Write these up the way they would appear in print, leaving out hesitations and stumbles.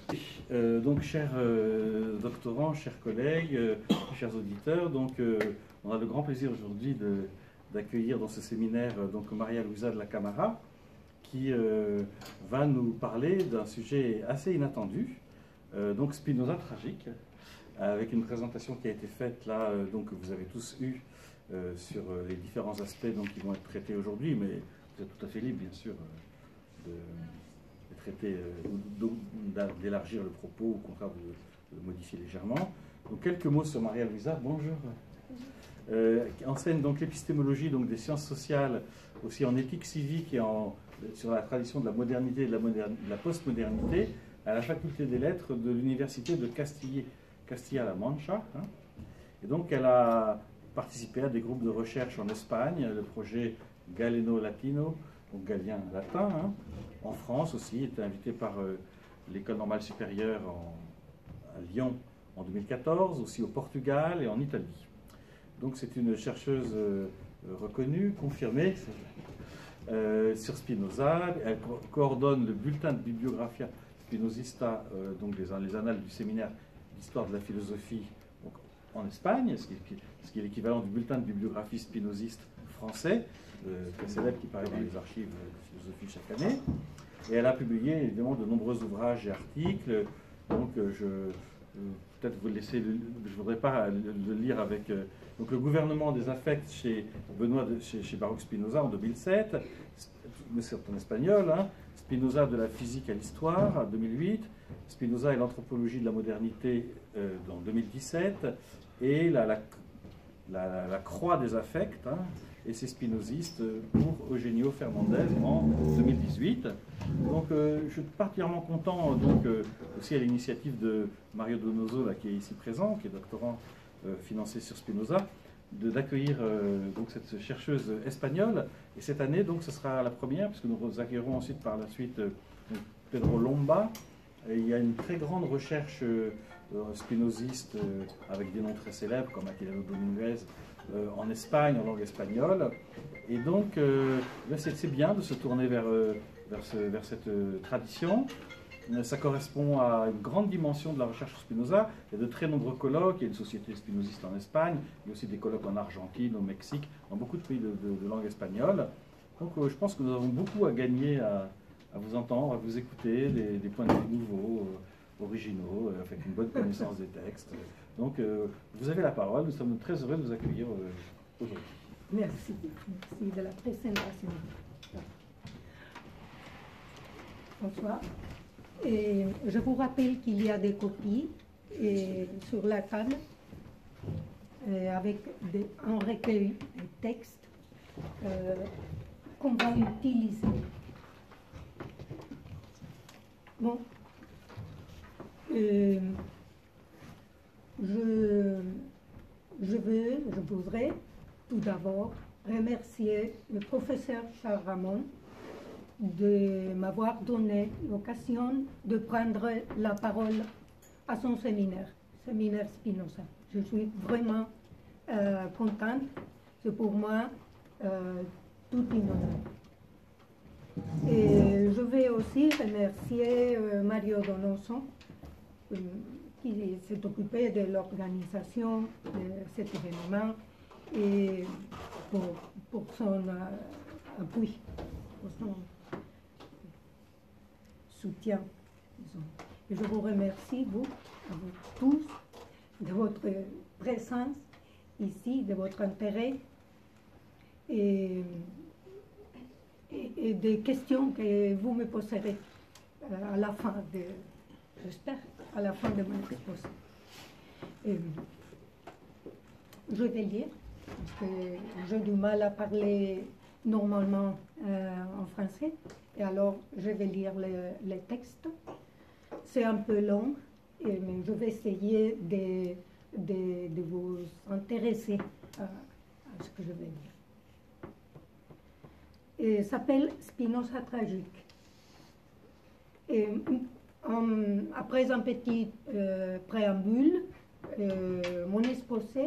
Donc, chers doctorants, chers collègues, chers auditeurs, donc, on a le grand plaisir aujourd'hui d'accueillir dans ce séminaire donc, Maria Luisa de la Camara, qui va nous parler d'un sujet assez inattendu, donc Spinoza tragique, avec une présentation qui a été faite là, donc, que vous avez tous eue sur les différents aspects donc, qui vont être traités aujourd'hui, mais vous êtes tout à fait libre, bien sûr, de traiter, d'élargir le propos, ou au contraire de le modifier légèrement. Donc quelques mots sur Maria Luisa. Bonjour. Enseigne donc l'épistémologie donc des sciences sociales, aussi en éthique civique et sur la tradition de la modernité et de la postmodernité à la faculté des lettres de l'université de Castilla-La Mancha. Hein. Et donc elle a participé à des groupes de recherche en Espagne, le projet Galeno Latino, donc galien latin. Hein. En France aussi, elle était invitée par l'École normale supérieure à Lyon en 2014, aussi au Portugal et en Italie. Donc c'est une chercheuse reconnue, confirmée sur Spinoza. Elle coordonne le bulletin de Bibliographia Spinozista, donc les annales du séminaire d'histoire de la philosophie donc, en Espagne, ce qui est l'équivalent du bulletin de bibliographie spinoziste français, très célèbre qui paraît dans les archives de philosophie chaque année. Et elle a publié évidemment de nombreux ouvrages et articles. Donc peut-être vous laisser, je ne voudrais pas le lire avec donc le gouvernement des affects chez chez Baruch Spinoza en 2007, mais c'est en espagnol. Hein, Spinoza de la physique à l'histoire en 2008, Spinoza et l'anthropologie de la modernité en 2017, et la croix des affects. Hein, et c'est spinoziste pour Eugenio Fernandez en 2018. Donc je suis particulièrement content donc, aussi à l'initiative de Mario Donoso là, qui est ici présent, qui est doctorant financé sur Spinoza, d'accueillir donc cette chercheuse espagnole. Et cette année, donc, ce sera la première, puisque nous accueillerons ensuite par la suite Pedro Lomba. Et il y a une très grande recherche spinoziste avec des noms très célèbres comme Aquilino Dominguez en Espagne, en langue espagnole. Et donc, c'est bien de se tourner vers cette tradition. Ça correspond à une grande dimension de la recherche sur Spinoza. Il y a de très nombreux colloques. Il y a une société spinoziste en Espagne. Il y a aussi des colloques en Argentine, au Mexique, dans beaucoup de pays de langue espagnole. Donc, je pense que nous avons beaucoup à gagner à vous entendre, à vous écouter, des points de vue nouveaux, originaux, avec une bonne connaissance des textes. Donc, vous avez la parole. Nous sommes très heureux de vous accueillir aujourd'hui. Merci. Merci de la présentation. Bonsoir. Et je vous rappelle qu'il y a des copies sur la table avec un recueil de textes qu'on va utiliser. Bon. Je voudrais tout d'abord remercier le professeur Charles Ramon de m'avoir donné l'occasion de prendre la parole à son séminaire Spinoza. Je suis vraiment contente. C'est pour moi tout un honneur. Et je vais aussi remercier Mario Donoso qui s'est occupé de l'organisation de cet événement et pour son appui, pour son soutien. Et je vous remercie, à vous tous, de votre présence ici, de votre intérêt et des questions que vous me poserez à la fin j'espère, à la fin de mon exposé. Je vais lire, parce que j'ai du mal à parler normalement en français, et alors je vais lire les textes. C'est un peu long, mais je vais essayer de vous intéresser à ce que je vais dire. Il s'appelle Spinoza tragique. Et, après un petit préambule, mon exposé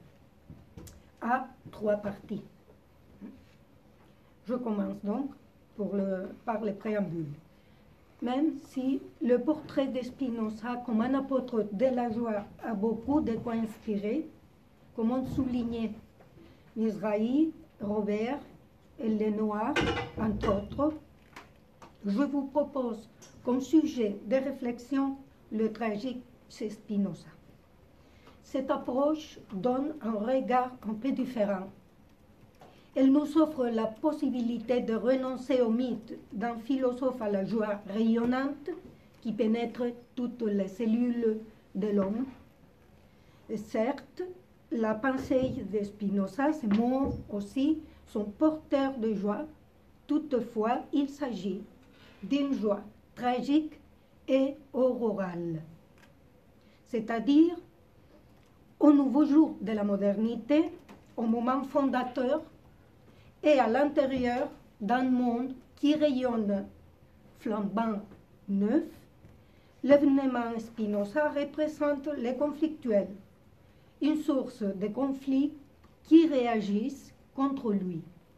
a 3 parties. Je commence donc par le préambule. même si le portrait de Spinoza comme un apôtre de la joie a beaucoup de quoi inspirer, comme ont souligné Mizrahi, Robert et Lenoir, entre autres, je vous propose comme sujet de réflexion le tragique chez Spinoza. Cette approche donne un regard un peu différent. Elle nous offre la possibilité de renoncer au mythe d'un philosophe à la joie rayonnante qui pénètre toutes les cellules de l'homme. Certes, la pensée de Spinoza, ces mots aussi, sont porteurs de joie. Toutefois, il s'agit d'une joie tragique et aurorale, c'est-à-dire au nouveau jour de la modernité, au moment fondateur et à l'intérieur d'un monde qui rayonne flambant neuf. L'événement Spinoza représente les conflictuels, une source de conflits qui réagissent contre lui.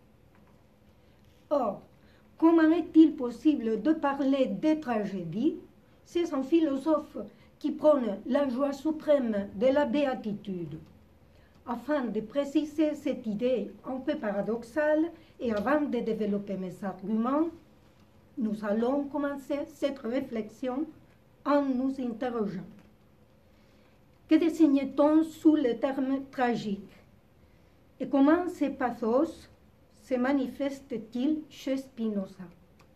Or, comment est-il possible de parler des tragédies? C'est un philosophe qui prône la joie suprême de la béatitude. Afin de préciser cette idée un peu paradoxale et avant de développer mes arguments, nous allons commencer cette réflexion en nous interrogeant. Que désigne-t-on sous le terme tragique? Et comment ce pathos se manifeste-t-il chez Spinoza?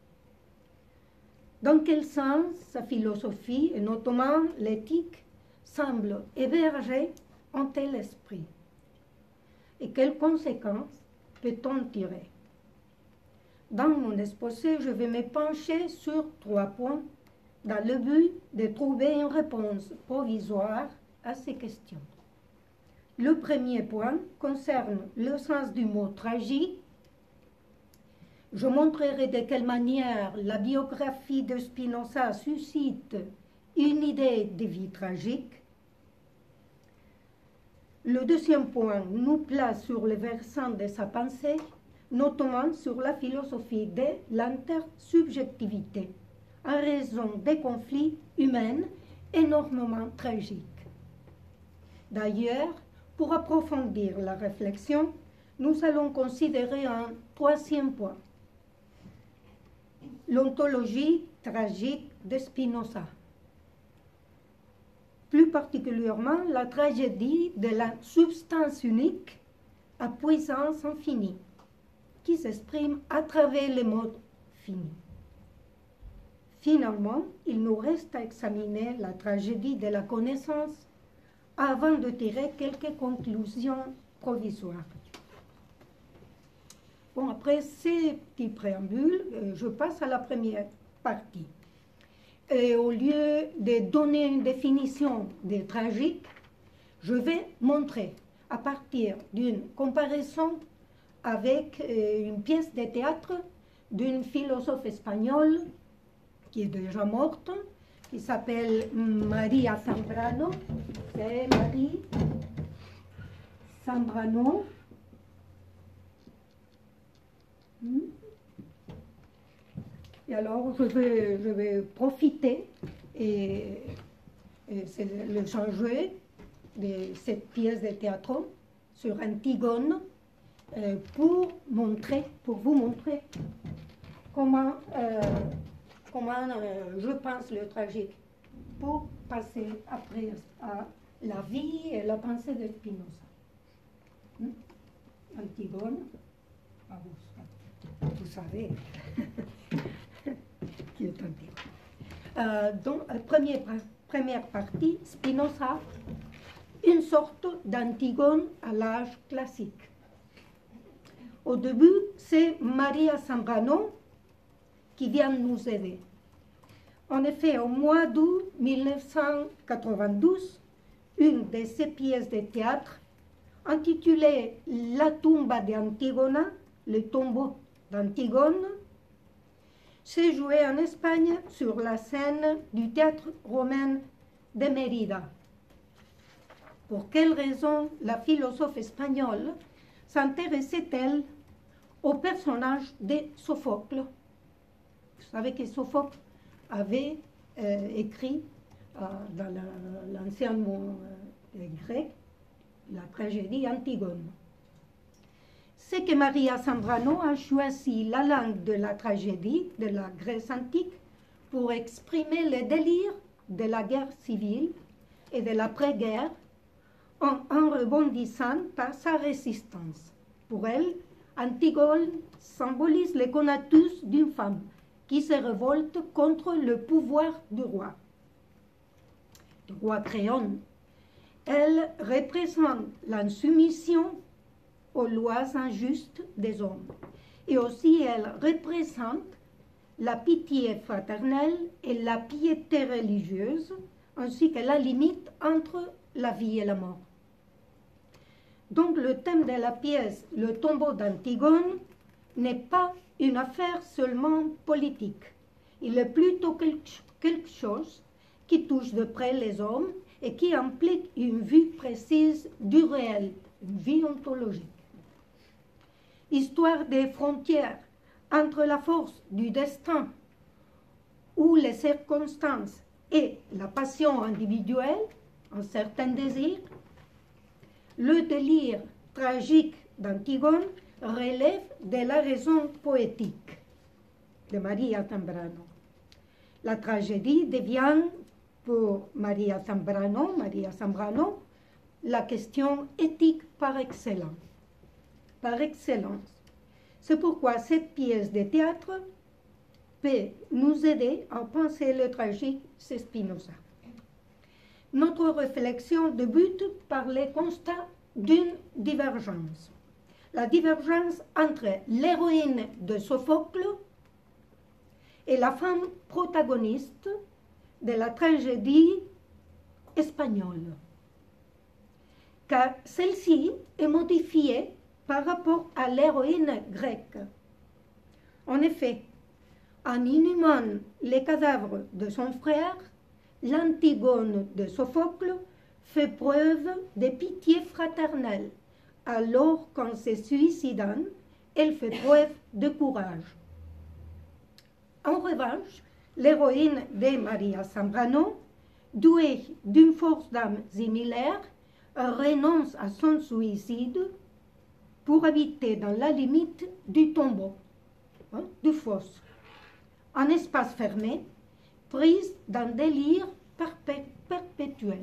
Dans quel sens sa philosophie, et notamment l'éthique, semble héberger un tel esprit? Et quelles conséquences peut-on tirer? Dans mon exposé, je vais me pencher sur 3 points dans le but de trouver une réponse provisoire à ces questions. Le premier point concerne le sens du mot tragique. Je montrerai de quelle manière la biographie de Spinoza suscite une idée de vie tragique. Le deuxième point nous place sur le versant de sa pensée, notamment sur la philosophie de l'intersubjectivité, en raison des conflits humains énormément tragiques. D'ailleurs, pour approfondir la réflexion, nous allons considérer un 3e point, l'ontologie tragique de Spinoza. Plus particulièrement, la tragédie de la substance unique à puissance infinie, qui s'exprime à travers les modes finis. Finalement, il nous reste à examiner la tragédie de la connaissance avant de tirer quelques conclusions provisoires. Bon, après ces petits préambules, je passe à la première partie. Et au lieu de donner une définition des tragiques, je vais montrer, à partir d'une comparaison avec une pièce de théâtre d'une philosophe espagnole qui est déjà morte, qui s'appelle María Zambrano. C'est Marie Zambrano. Et alors, je vais profiter et le changer de cette pièce de théâtre sur Antigone pour vous montrer comment je pense le tragique, pour passer après à la vie et la pensée de Spinoza. Antigone, vous savez qui est Antigone. Donc, première partie, Spinoza, une sorte d'Antigone à l'âge classique. Au début, c'est María Zambrano qui vient nous aider. En effet, au mois d'août 1992, une de ses pièces de théâtre, intitulée La tumba d'Antigona, le tombeau d'Antigone, s'est jouée en Espagne sur la scène du théâtre romain de Mérida. Pour quelle raison la philosophe espagnole s'intéressait-elle au personnage de Sophocle? Vous savez que Sophocle avait écrit dans l'ancien mot grec la tragédie Antigone. C'est que Maria Zambrano a choisi la langue de la tragédie de la Grèce antique pour exprimer le délire de la guerre civile et de l'après-guerre en rebondissant par sa résistance. Pour elle, Antigone symbolise le conatus d'une femme qui se révolte contre le pouvoir du roi créon. Elle représente l'insoumission aux lois injustes des hommes. Et aussi, elle représente la pitié fraternelle et la piété religieuse, ainsi que la limite entre la vie et la mort. Donc, le thème de la pièce, le tombeau d'Antigone, n'est pas une affaire seulement politique. Il est plutôt quelque chose qui touche de près les hommes et qui implique une vue précise du réel, une vie ontologique. Histoire des frontières entre la force du destin ou les circonstances et la passion individuelle, un certain désir, le délire tragique d'Antigone relève de la raison poétique de Maria Zambrano. La tragédie devient pour Maria Zambrano, la question éthique par excellence. C'est pourquoi cette pièce de théâtre peut nous aider à penser le tragique, c'est Spinoza. Notre réflexion débute par le constat d'une divergence. La divergence entre l'héroïne de Sophocle et la femme protagoniste de la tragédie espagnole, car celle-ci est modifiée par rapport à l'héroïne grecque. En effet, en inhumant les cadavres de son frère, l'Antigone de Sophocle fait preuve de pitié fraternelle, alors qu'en se suicidant, elle fait preuve de courage. En revanche, l'héroïne de Maria Zambrano, douée d'une force d'âme similaire, renonce à son suicide pour habiter dans la limite du tombeau, du fosse, un espace fermé, prise d'un délire perpétuel.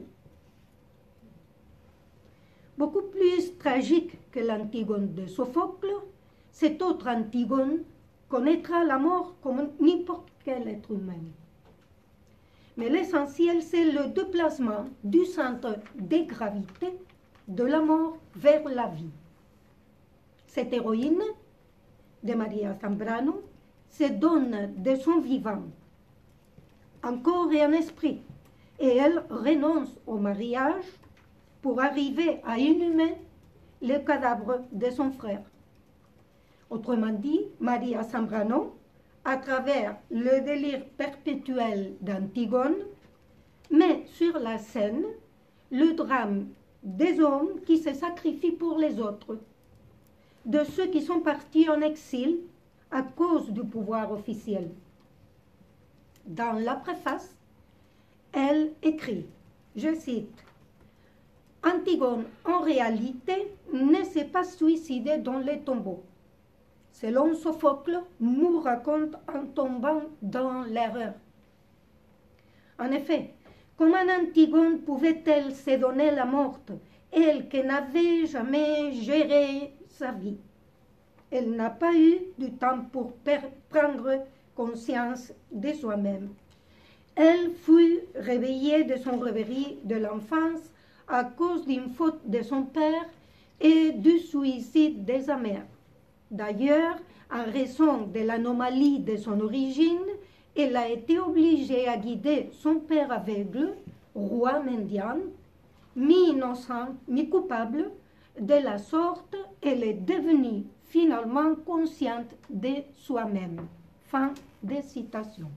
Beaucoup plus tragique que l'Antigone de Sophocle, cette autre Antigone connaîtra la mort comme n'importe quel être humain. Mais l'essentiel, c'est le déplacement du centre de gravité de la mort vers la vie. Cette héroïne de Maria Zambrano se donne de son vivant, un corps et un esprit, et elle renonce au mariage pour arriver à inhumer le cadavre de son frère. Autrement dit, Maria Zambrano, à travers le délire perpétuel d'Antigone, met sur la scène le drame des hommes qui se sacrifient pour les autres, de ceux qui sont partis en exil à cause du pouvoir officiel. Dans la préface, elle écrit, je cite, « Antigone, en réalité, ne s'est pas suicidée dans les tombeaux. Selon Sophocle, nous raconte en tombant dans l'erreur. En effet, comment Antigone pouvait-elle se donner la morte, elle qui n'avait jamais géré sa vie? Elle n'a pas eu du temps pour prendre conscience de soi-même. Elle fut réveillée de son rêverie de l'enfance à cause d'une faute de son père et du suicide de sa mère. D'ailleurs, en raison de l'anomalie de son origine, elle a été obligée à guider son père aveugle, roi Mendian, mi-innocent, mi-coupable. De la sorte, elle est devenue finalement consciente de soi-même. » Fin de citation.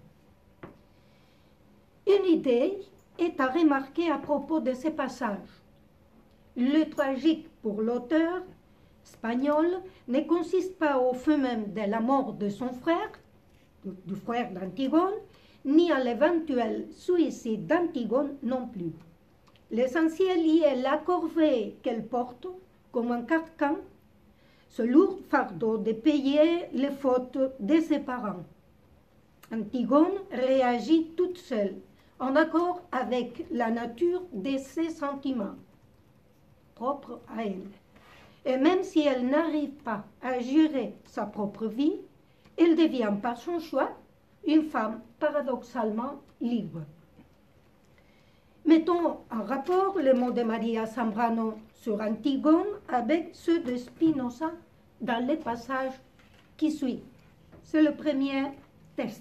Une idée est à remarquer à propos de ce passage. Le tragique pour l'auteur espagnol ne consiste pas au fait même de la mort de son frère, du frère d'Antigone, ni à l'éventuel suicide d'Antigone non plus. L'essentiel y est la corvée qu'elle porte comme un carcan, ce lourd fardeau de payer les fautes de ses parents. Antigone réagit toute seule, en accord avec la nature de ses sentiments, propres à elle. Et même si elle n'arrive pas à gérer sa propre vie, elle devient par son choix une femme paradoxalement libre. Mettons en rapport les mots de Maria Zambrano sur Antigone avec ceux de Spinoza dans les passages qui suivent. C'est le premier test.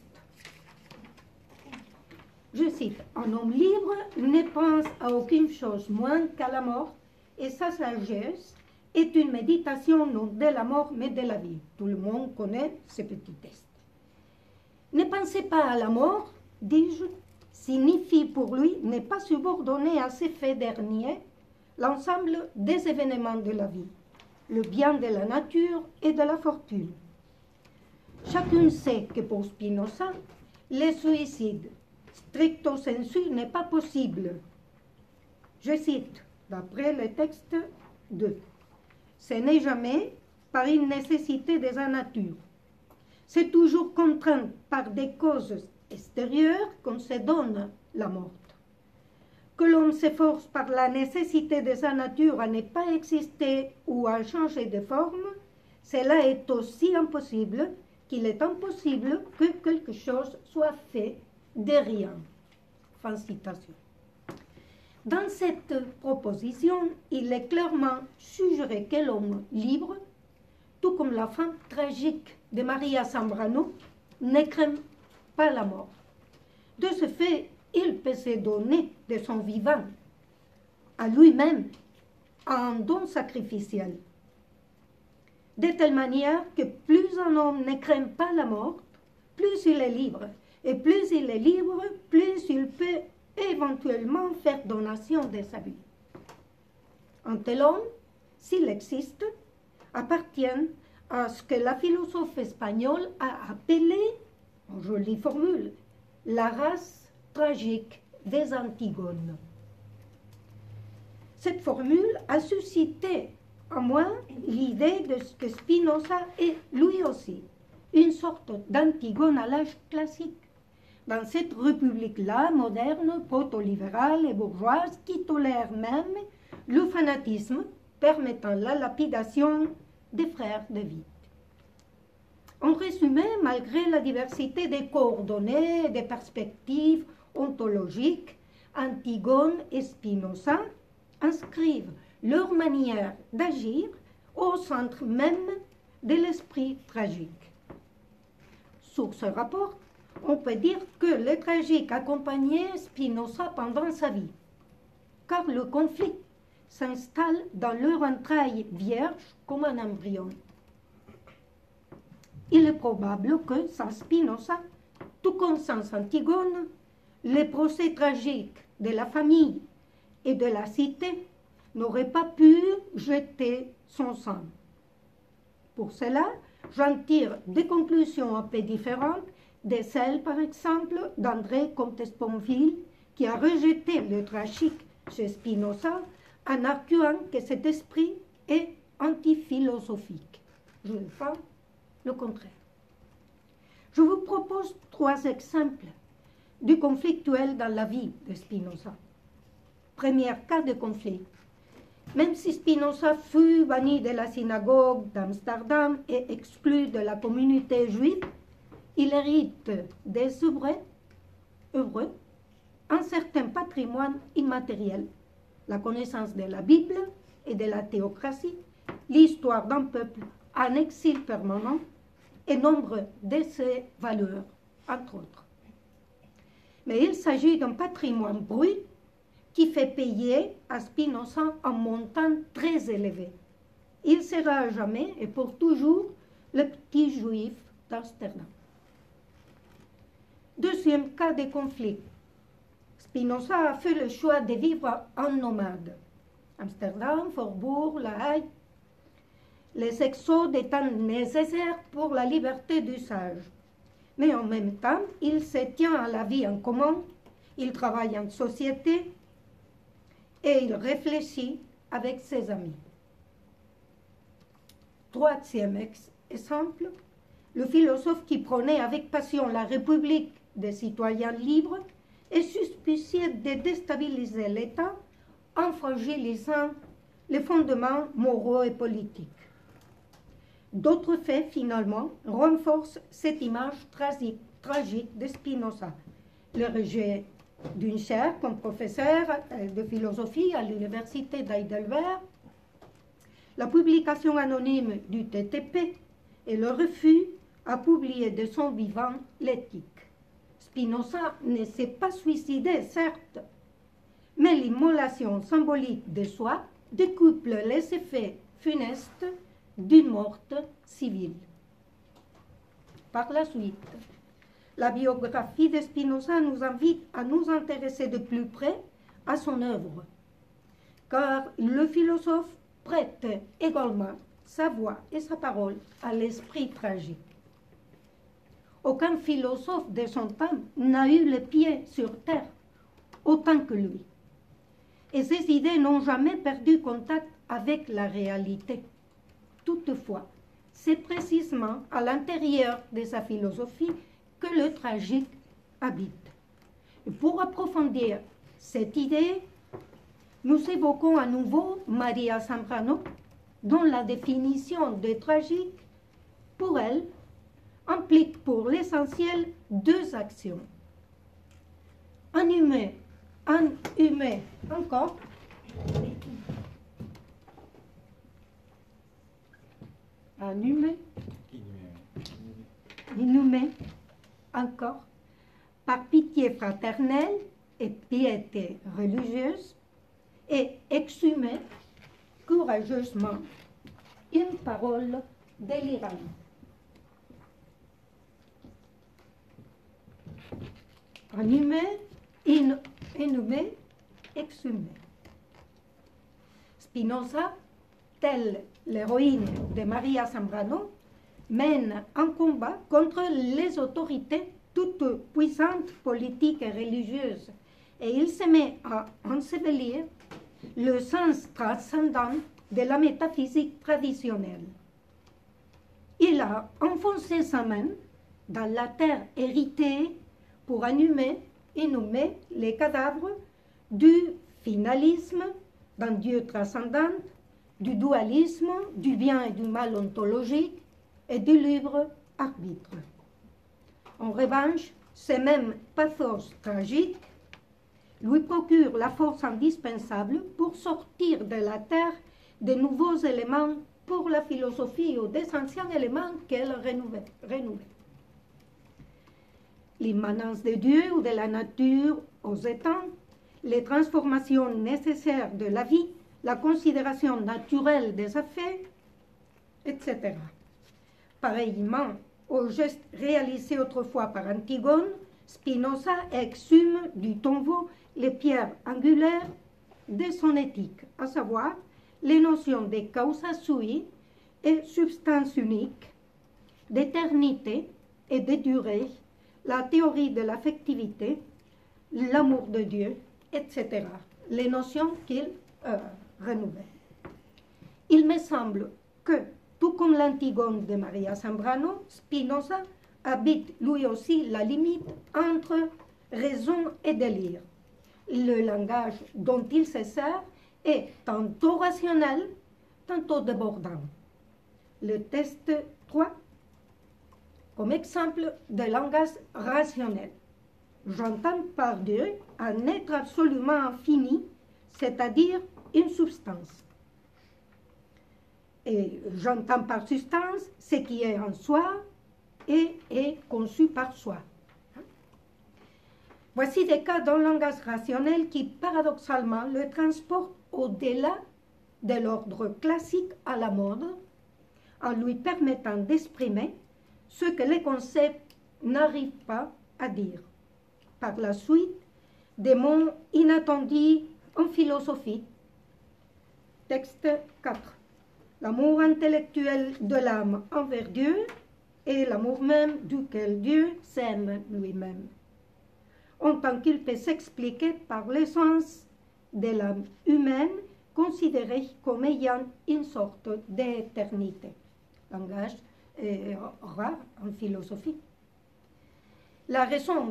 Je cite, « Un homme libre ne pense à aucune chose moins qu'à la mort, et sa sagesse est une méditation non de la mort mais de la vie. » Tout le monde connaît ce petit test. « Ne pensez pas à la mort, dis-je, signifie pour lui ne pas subordonner à ces faits derniers l'ensemble des événements de la vie, le bien de la nature et de la fortune. Chacun sait que pour Spinoza, le suicide stricto sensu n'est pas possible. Je cite, d'après le texte 2, « Ce n'est jamais par une nécessité de sa nature. C'est toujours contraint par des causes extérieures qu'on se donne la mort. Que l'on s'efforce par la nécessité de sa nature à ne pas exister ou à changer de forme, cela est aussi impossible qu'il est impossible que quelque chose soit fait de rien. » Fin de citation. Dans cette proposition, il est clairement suggéré que l'homme libre, tout comme la fin tragique de Maria Zambrano, ne craint pas la mort. De ce fait, il peut se donner de son vivant à lui-même un don sacrificiel, de telle manière que plus un homme ne craint pas la mort, plus il est libre. Et plus il est libre, plus il peut éventuellement faire donation de sa vie. Un tel homme, s'il existe, appartient à ce que la philosophe espagnole a appelé, en jolie formule, la race tragique des Antigones. Cette formule a suscité en moi l'idée de ce que Spinoza est lui aussi une sorte d'Antigone à l'âge classique, dans cette république-là, moderne, proto-libérale et bourgeoise, qui tolère même le fanatisme permettant la lapidation des frères de Witt. En résumé, malgré la diversité des coordonnées et des perspectives ontologiques, Antigone et Spinoza inscrivent leur manière d'agir au centre même de l'esprit tragique. Sur ce rapport, on peut dire que le tragique accompagnait Spinoza pendant sa vie, car le conflit s'installe dans leur entraille vierge comme un embryon. Il est probable que, sans Spinoza, tout comme sans Antigone, les procès tragiques de la famille et de la cité n'auraient pas pu jeter son sang. Pour cela, j'en tire des conclusions un peu différentes de celles, par exemple, d'André Comte-Sponville, qui a rejeté le tragique chez Spinoza en arguant que cet esprit est antiphilosophique. Je fais le contraire. Je vous propose 3 exemples du conflictuel dans la vie de Spinoza. Premier cas de conflit. Même si Spinoza fut banni de la synagogue d'Amsterdam et exclu de la communauté juive, il hérite des œuvres un certain patrimoine immatériel, la connaissance de la Bible et de la théocratie, l'histoire d'un peuple en exil permanent et nombre de ses valeurs, entre autres. Mais il s'agit d'un patrimoine brut qui fait payer à Spinoza un montant très élevé. Il sera à jamais et pour toujours le petit juif d'Amsterdam. Deuxième cas de conflit. Spinoza a fait le choix de vivre en nomade. Amsterdam, Faubourg, La Haye. Les exodes étant nécessaires pour la liberté du sage. mais en même temps, il se tient à la vie en commun, il travaille en société et il réfléchit avec ses amis. Troisième exemple, le philosophe qui prônait avec passion la République des citoyens libres est suspicieux de déstabiliser l'État en fragilisant les fondements moraux et politiques. D'autres faits, finalement, renforcent cette image tragique de Spinoza. Le rejet d'une chaire comme professeur de philosophie à l'université d'Heidelberg, la publication anonyme du TTP et le refus à publier de son vivant l'éthique. Spinoza ne s'est pas suicidé, certes, mais l'immolation symbolique de soi décuple les effets funestes d'une mort civile. Par la suite, la biographie de Spinoza nous invite à nous intéresser de plus près à son œuvre, car le philosophe prête également sa voix et sa parole à l'esprit tragique. Aucun philosophe de son temps n'a eu les pieds sur terre autant que lui. Et ses idées n'ont jamais perdu contact avec la réalité. Toutefois, c'est précisément à l'intérieur de sa philosophie que le tragique habite. Et pour approfondir cette idée, nous évoquons à nouveau Maria Zambrano, dont la définition de tragique, pour elle, implique pour l'essentiel deux actions. Un humain encore, inhumé encore, par pitié fraternelle et piété religieuse, et exhumer courageusement une parole délirante. Inhumé, exhumé. Spinoza, telle l'héroïne de Maria Zambrano, mène un combat contre les autorités toutes puissantes, politiques et religieuses, et il se met à ensevelir le sens transcendant de la métaphysique traditionnelle. Il a enfoncé sa main dans la terre héritée pour inhumer les cadavres du finalisme d'un Dieu transcendant, du dualisme, du bien et du mal ontologique et du libre arbitre. En revanche, ce même pathos tragique lui procure la force indispensable pour sortir de la terre de nouveaux éléments pour la philosophie ou des anciens éléments qu'elle renouvelle. L'immanence de Dieu ou de la nature aux étangs, les transformations nécessaires de la vie, la considération naturelle des affaires, etc. Pareillement aux gestes réalisés autrefois par Antigone, Spinoza exhume du tombeau les pierres angulaires de son éthique, à savoir les notions de causa sui et substance unique, d'éternité et de durée, la théorie de l'affectivité, l'amour de Dieu, etc. Les notions qu'il renouvelle. Il me semble que, tout comme l'Antigone de Maria Zambrano, Spinoza habite lui aussi la limite entre raison et délire. Le langage dont il se sert est tantôt rationnel, tantôt débordant. Le test 3, comme exemple de langage rationnel. J'entends par Dieu un être absolument infini, c'est-à-dire une substance. Et j'entends par substance ce qui est en soi et est conçu par soi. Voici des cas d'un langage rationnel qui, paradoxalement, le transporte au-delà de l'ordre classique à la mode, en lui permettant d'exprimer ce que les concepts n'arrivent pas à dire. Par la suite, des mots inattendus en philosophie. Texte 4. L'amour intellectuel de l'âme envers Dieu et l'amour même duquel Dieu s'aime lui-même, en tant qu'il peut s'expliquer par l'essence de l'âme humaine considérée comme ayant une sorte d'éternité. Langage rare en philosophie. La raison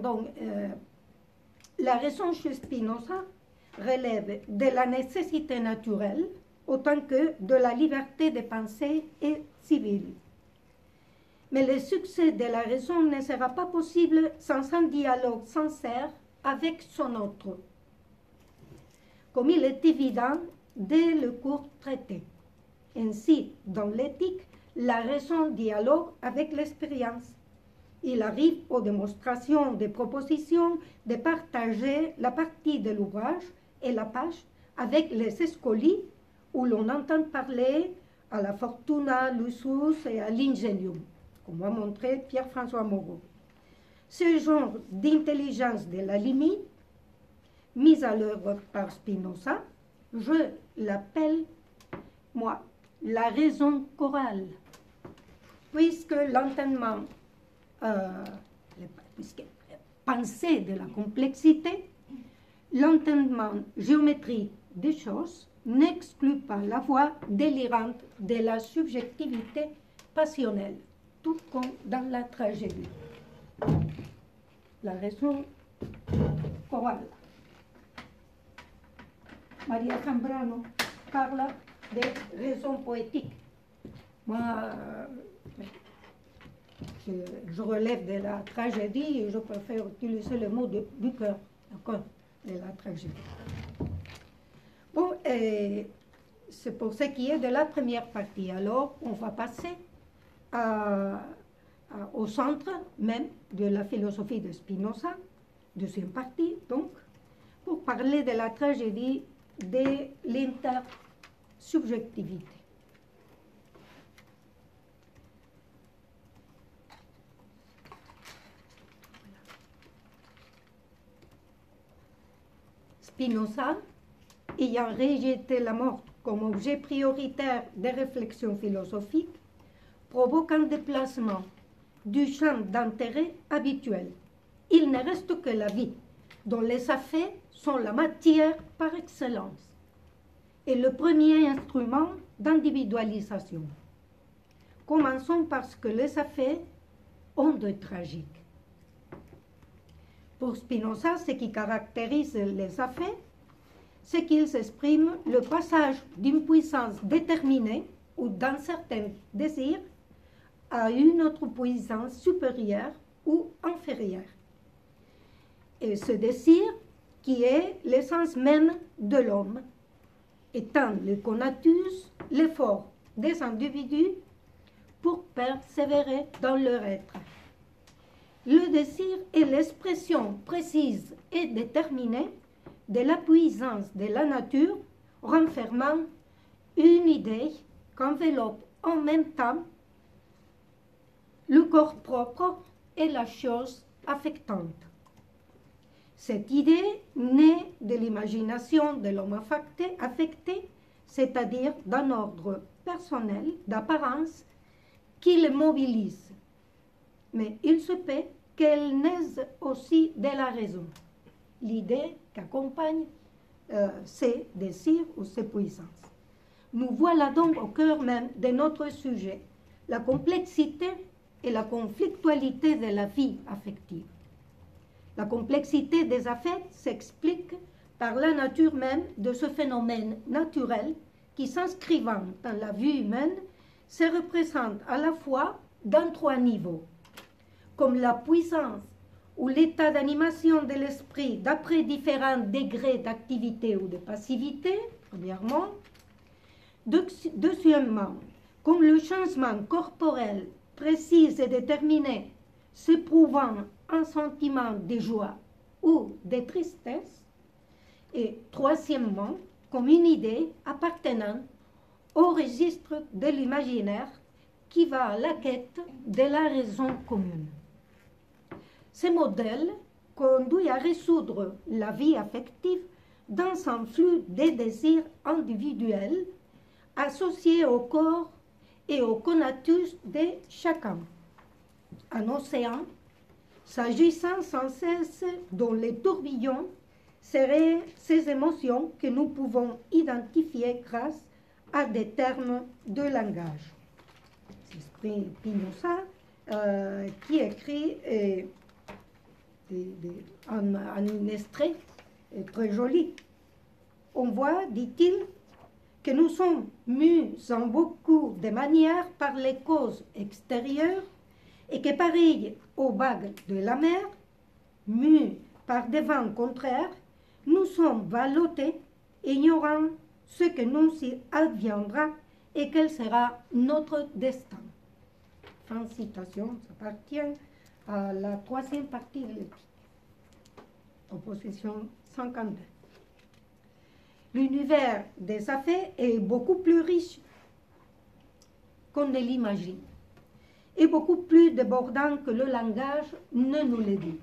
chez Spinoza relève de la nécessité naturelle autant que de la liberté de pensée et civile. Mais le succès de la raison ne sera pas possible sans un dialogue sincère avec son autre, comme il est évident dès le court traité. Ainsi, dans l'éthique, la raison dialogue avec l'expérience. Il arrive aux démonstrations des propositions de partager la partie de l'ouvrage et la page avec les escoliers où l'on entend parler à la fortuna, l'usus et à l'ingénium, comme a montré Pierre-François Moreau. Ce genre d'intelligence de la limite, mise à l'œuvre par Spinoza, je l'appelle, moi, la raison chorale, puisque l'entendement, puisque pensée de la complexité, l'entendement géométrique des choses n'exclut pas la voie délirante de la subjectivité passionnelle, tout comme dans la tragédie. La raison chorale. Maria Zambrano parle de raison poétique. Moi, je relève de la tragédie et je préfère utiliser le mot du cœur, de la tragédie. Bon, c'est pour ce qui est de la première partie. Alors, on va passer au centre même de la philosophie de Spinoza, deuxième partie, donc, pour parler de la tragédie de l'intersubjectivité. Spinoza, ayant rejeté la mort comme objet prioritaire des réflexions philosophiques, provoque un déplacement du champ d'intérêt habituel. Il ne reste que la vie, dont les affaires sont la matière par excellence et le premier instrument d'individualisation. Commençons par ce que les affaires ont de tragique. Pour Spinoza, ce qui caractérise les affaires, c'est qu'ils expriment le passage d'une puissance déterminée ou d'un certain désir à une autre puissance supérieure ou inférieure. Et ce désir qui est l'essence même de l'homme, étant le conatus, l'effort des individus pour persévérer dans leur être. Le désir est l'expression précise et déterminée de la puissance de la nature, renfermant une idée qu'enveloppe en même temps le corps propre et la chose affectante. Cette idée naît de l'imagination de l'homme affecté, c'est-à-dire d'un ordre personnel d'apparence qui le mobilise. Mais il se peut qu'elle naisse aussi de la raison, l'idée qu'accompagne ces désirs ou ces puissances. Nous voilà donc au cœur même de notre sujet, la complexité et la conflictualité de la vie affective. La complexité des affects s'explique par la nature même de ce phénomène naturel qui, s'inscrivant dans la vie humaine, se représente à la fois dans trois niveaux, comme la puissance ou l'état d'animation de l'esprit d'après différents degrés d'activité ou de passivité, premièrement. Deuxièmement, comme le changement corporel précis et déterminé s'éprouvant un sentiment de joie ou de tristesse. Et troisièmement, comme une idée appartenant au registre de l'imaginaire qui va à la quête de la raison commune. Ce modèle conduit à résoudre la vie affective dans un flux de désirs individuels associés au corps et au conatus de chacun. un océan, s'agissant sans cesse dans les tourbillons, seraient ces émotions que nous pouvons identifier grâce à des termes de langage. C'est Spinoza qui écrit un extrait très joli. On voit, dit-il, que nous sommes mus en beaucoup de manières par les causes extérieures et que, pareil aux vagues de la mer, mus par des vents contraires, nous sommes ballottés, ignorant ce que nous y adviendra et quel sera notre destin. Fin de citation, ça appartient à la troisième partie de l'éthique, opposition 52. L'univers des affaires est beaucoup plus riche qu'on ne l'imagine et beaucoup plus débordant que le langage ne nous le dit.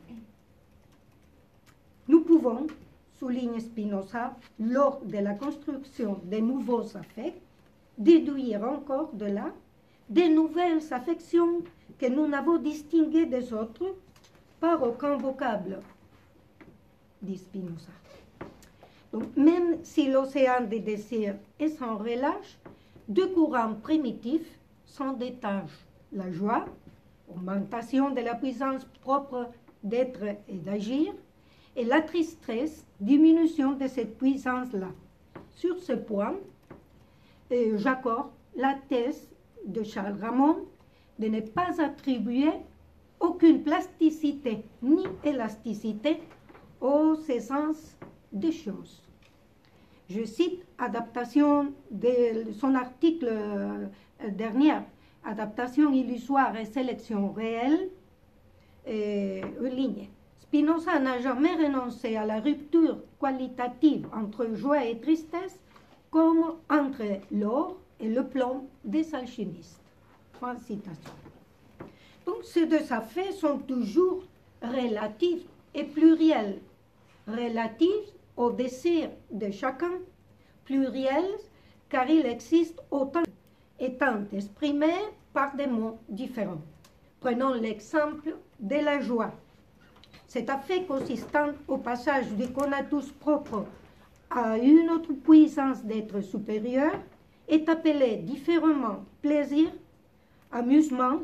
Nous pouvons, souligne Spinoza, lors de la construction des nouveaux affects, déduire encore de là des nouvelles affections que nous n'avons distinguées des autres par aucun vocable, dit Spinoza. Donc, même si l'océan des désirs est sans relâche, deux courants primitifs s'en détachent. La joie, augmentation de la puissance propre d'être et d'agir, et la tristesse, diminution de cette puissance-là. Sur ce point, j'accorde la thèse de Charles Ramon de ne pas attribuer aucune plasticité ni élasticité aux essences des choses. Je cite adaptation de son article dernier, adaptation illusoire et sélection réelle, une ligne. Spinoza n'a jamais renoncé à la rupture qualitative entre joie et tristesse comme entre l'or et le plomb des alchimistes. Fin de citation. Donc ces deux affaires sont toujours relatifs et pluriels. Relatifs au désir de chacun, pluriels car il existe autant étant exprimés par des mots différents. Prenons l'exemple de la joie. Cet affaire consistant au passage du conatus propre à une autre puissance d'être supérieure est appelé différemment plaisir, amusement.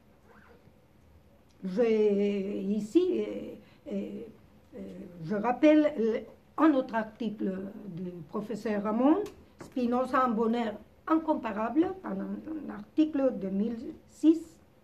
Ici, je rappelle un autre article du professeur Ramon, Spinoza en bonheur incomparable, un article de 2006,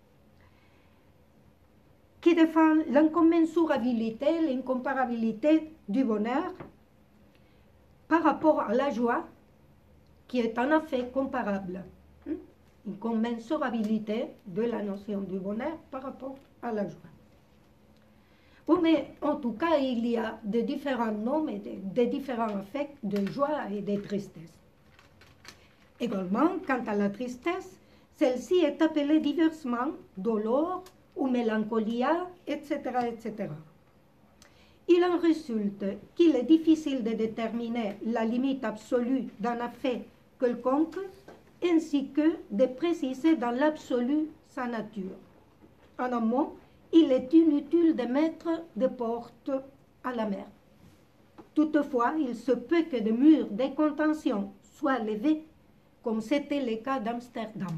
qui défend l'incommensurabilité, l'incomparabilité du bonheur par rapport à la joie, qui est un effet comparable. Une commensurabilité de la notion du bonheur par rapport à la joie. Bon, mais en tout cas, il y a de différents noms et de différents affects de joie et de tristesse. Également, quant à la tristesse, celle-ci est appelée diversement dolor ou mélancolia, etc., etc. Il en résulte qu'il est difficile de déterminer la limite absolue d'un affect quelconque, ainsi que de préciser dans l'absolu sa nature. En un mot, il est inutile de mettre des portes à la mer. Toutefois, il se peut que des murs de contention soient levés, comme c'était le cas d'Amsterdam.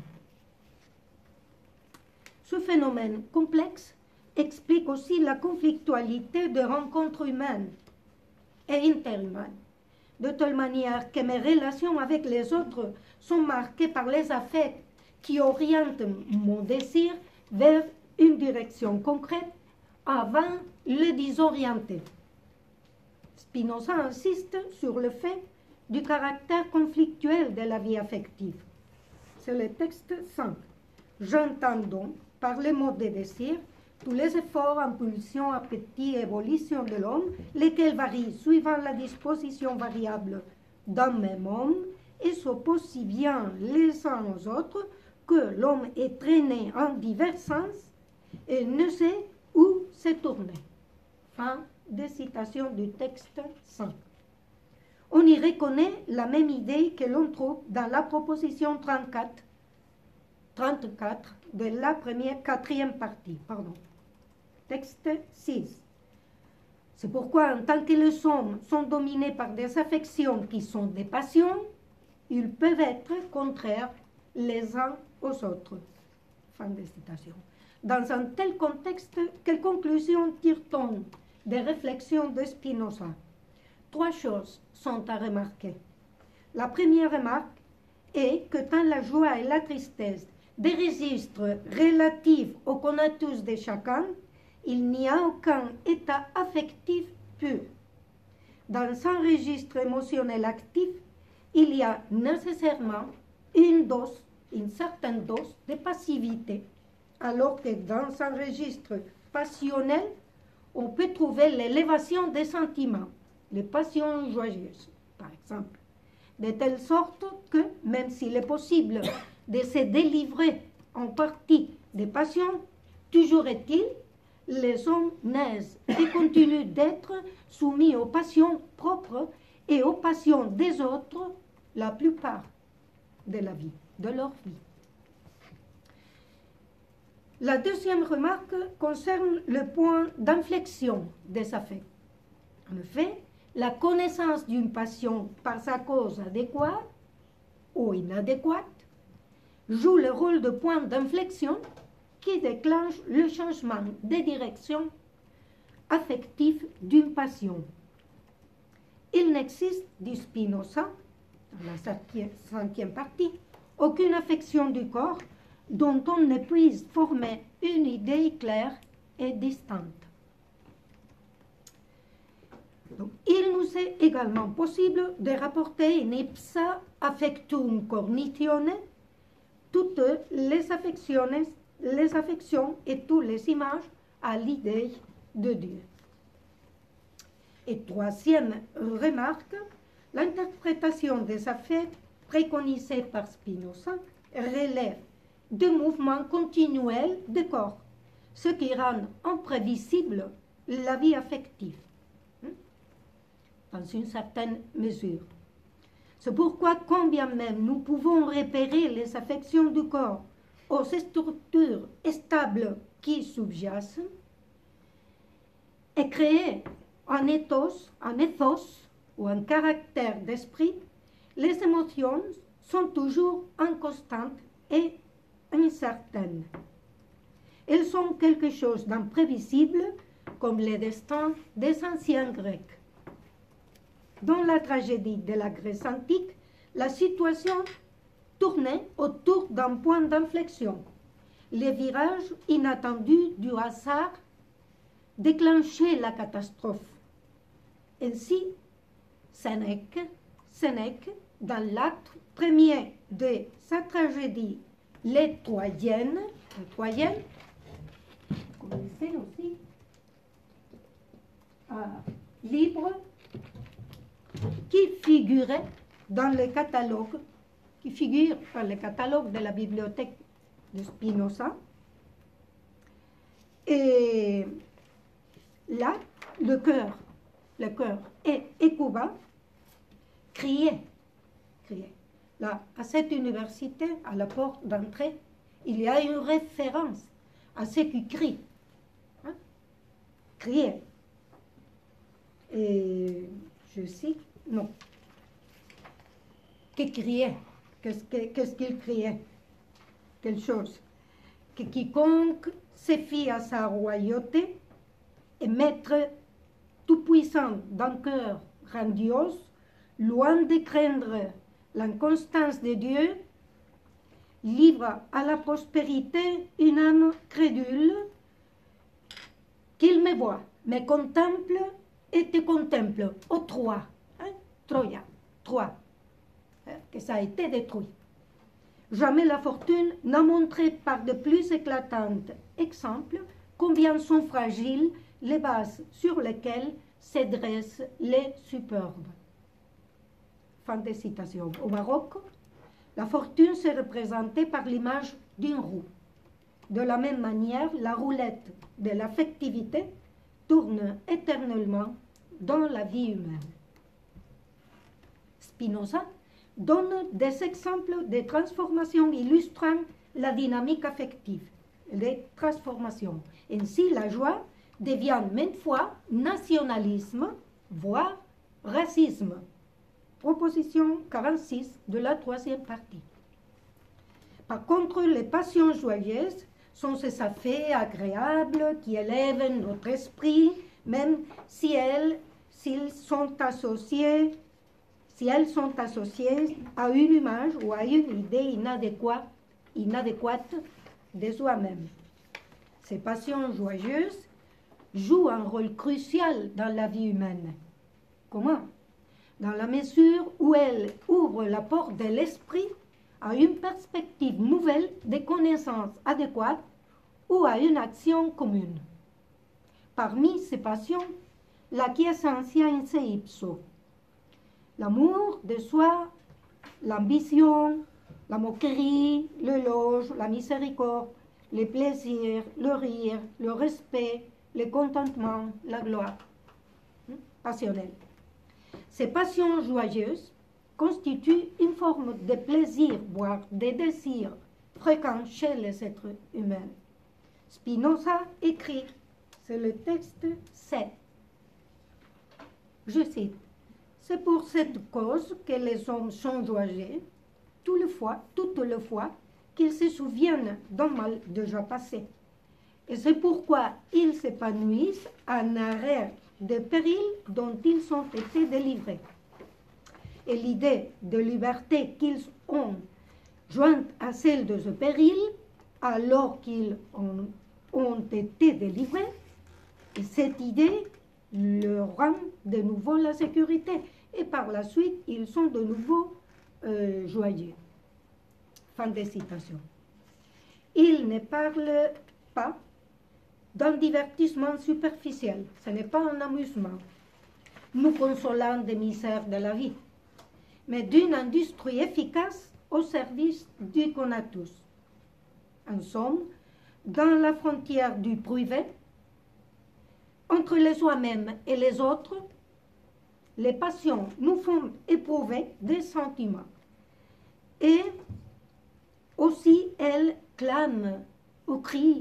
Ce phénomène complexe explique aussi la conflictualité des rencontres humaines et interhumaines, de telle manière que mes relations avec les autres sont marquées par les affects qui orientent mon désir vers une direction concrète avant le désorienter. Spinoza insiste sur le fait du caractère conflictuel de la vie affective. C'est le texte 5. J'entends donc, par le mot de désir, tous les efforts, impulsions, appétits et évolutions de l'homme, lesquels varient suivant la disposition variable d'un même homme et s'opposent si bien les uns aux autres que l'homme est traîné en divers sens et ne sait où se tourner. Fin de citation du texte 5. On y reconnaît la même idée que l'on trouve dans la proposition 34 de la quatrième partie. Pardon. Texte 6. C'est pourquoi, en tant que les hommes sont dominés par des affections qui sont des passions, ils peuvent être contraires les uns aux autres. Fin de citation. Dans un tel contexte, quelle conclusion tire-t-on des réflexions de Spinoza? 3 choses sont à remarquer. La première remarque est que dans la joie et la tristesse des registres relatifs au conatus de chacun, il n'y a aucun état affectif pur. Dans un registre émotionnel actif, il y a nécessairement une certaine dose de passivité, alors que dans un registre passionnel, on peut trouver l'élévation des sentiments, les passions joyeuses, par exemple, de telle sorte que, même s'il est possible de se délivrer en partie des passions, toujours est-il, les hommes naissent et continuent d'être soumis aux passions propres et aux passions des autres la plupart de leur vie. La deuxième remarque concerne le point d'inflexion des affects. En effet, la connaissance d'une passion par sa cause adéquate ou inadéquate joue le rôle de point d'inflexion qui déclenche le changement de direction affective d'une passion. Il n'existe, dit Spinoza, dans la cinquième partie, aucune affection du corps dont on ne puisse former une idée claire et distincte. Donc, il nous est également possible de rapporter in ipsa affectum cognitione toutes les affections et toutes les images à l'idée de Dieu. Et troisième remarque, l'interprétation des affects préconisée par Spinoza relève de mouvements continuels du corps, ce qui rend imprévisible la vie affective, dans une certaine mesure. C'est pourquoi, quand bien même nous pouvons repérer les affections du corps aux structures stables qui subjacent, et créer un ethos ou un caractère d'esprit, les émotions sont toujours inconstantes et incertaines. Elles sont quelque chose d'imprévisible, comme le destin des anciens Grecs. Dans la tragédie de la Grèce antique, la situation tournait autour d'un point d'inflexion. Les virages inattendus du hasard déclenchaient la catastrophe. Ainsi, Sénèque, dans l'acte premier de sa tragédie Les Troyennes, connaissez aussi, livre qui figure dans le catalogue de la bibliothèque de Spinoza. Et là, le cœur et Hécuba criaient. Là, à cette université, à la porte d'entrée, il y a une référence à ceux qui crient. Criaient. Et je cite, non. Qui criait? Qu'est-ce qu'il criait? Quelque chose. Que quiconque se fie à sa royauté et maître tout-puissant d'un cœur grandiose, loin de craindre l'inconstance de Dieu, livre à la prospérité une âme crédule, qu'il me voit, me contemple et te contemple. Au Troie, Troie, que ça a été détruit. Jamais la fortune n'a montré par de plus éclatants exemples combien sont fragiles les bases sur lesquelles se dressent les superbes. Fin de citation. Au Maroc, la fortune s'est représentée par l'image d'une roue. De la même manière, la roulette de l'affectivité tourne éternellement dans la vie humaine. Spinoza donne des exemples de transformations illustrant la dynamique affective, les transformations. Ainsi, la joie devient maintes fois nationalisme, voire racisme. Proposition 46 de la troisième partie. Par contre, les passions joyeuses sont ces affaires agréables qui élèvent notre esprit, même si elles sont associées à une image ou à une idée inadéquate de soi-même. Ces passions joyeuses jouent un rôle crucial dans la vie humaine. Comment? Dans la mesure où elles ouvrent la porte de l'esprit à une perspective nouvelle de connaissances adéquates ou à une action commune. Parmi ces passions, la quiescentia in se ipso, l'amour de soi, l'ambition, la moquerie, l'éloge, la miséricorde, les plaisirs, le rire, le respect, le contentement, la gloire passionnelle. Ces passions joyeuses constituent une forme de plaisir, voire de désir fréquent chez les êtres humains. Spinoza écrit, c'est le texte 7. Je cite, « C'est pour cette cause que les hommes sont joyeux, toute le fois qu'ils se souviennent d'un mal déjà passé. Et c'est pourquoi ils s'épanouissent en arrêt des périls dont ils ont été délivrés. Et l'idée de liberté qu'ils ont jointe à celle de ce péril, alors qu'ils ont été délivrés, et cette idée leur rend de nouveau la sécurité. Et par la suite, ils sont de nouveau joyeux. » Fin de citation. Il ne parle pas d'un divertissement superficiel, ce n'est pas un amusement, nous consolant des misères de la vie, mais d'une industrie efficace au service du conatus. En somme, dans la frontière du privé, entre les soi-même et les autres, les passions nous font éprouver des sentiments. Et aussi elles clament ou crient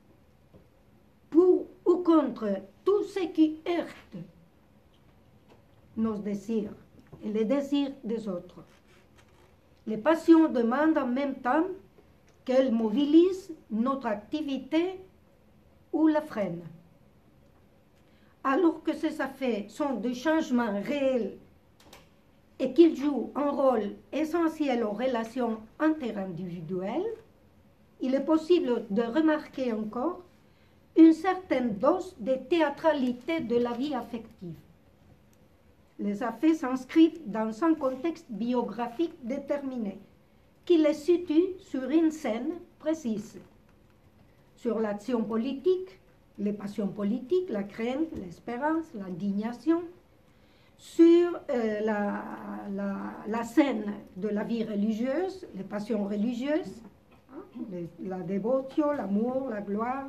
pour ou contre tout ce qui heurte nos désirs et les désirs des autres. Les passions demandent en même temps qu'elles mobilisent notre activité ou la freinent. Alors que ces affaires sont des changements réels et qu'ils jouent un rôle essentiel aux relations interindividuelles, il est possible de remarquer encore une certaine dose de théâtralité de la vie affective. Les affaires s'inscrivent dans un contexte biographique déterminé, qui les situe sur une scène précise. Sur l'action politique, les passions politiques, la crainte, l'espérance, l'indignation, sur la scène de la vie religieuse, les passions religieuses, la dévotion, l'amour, la gloire.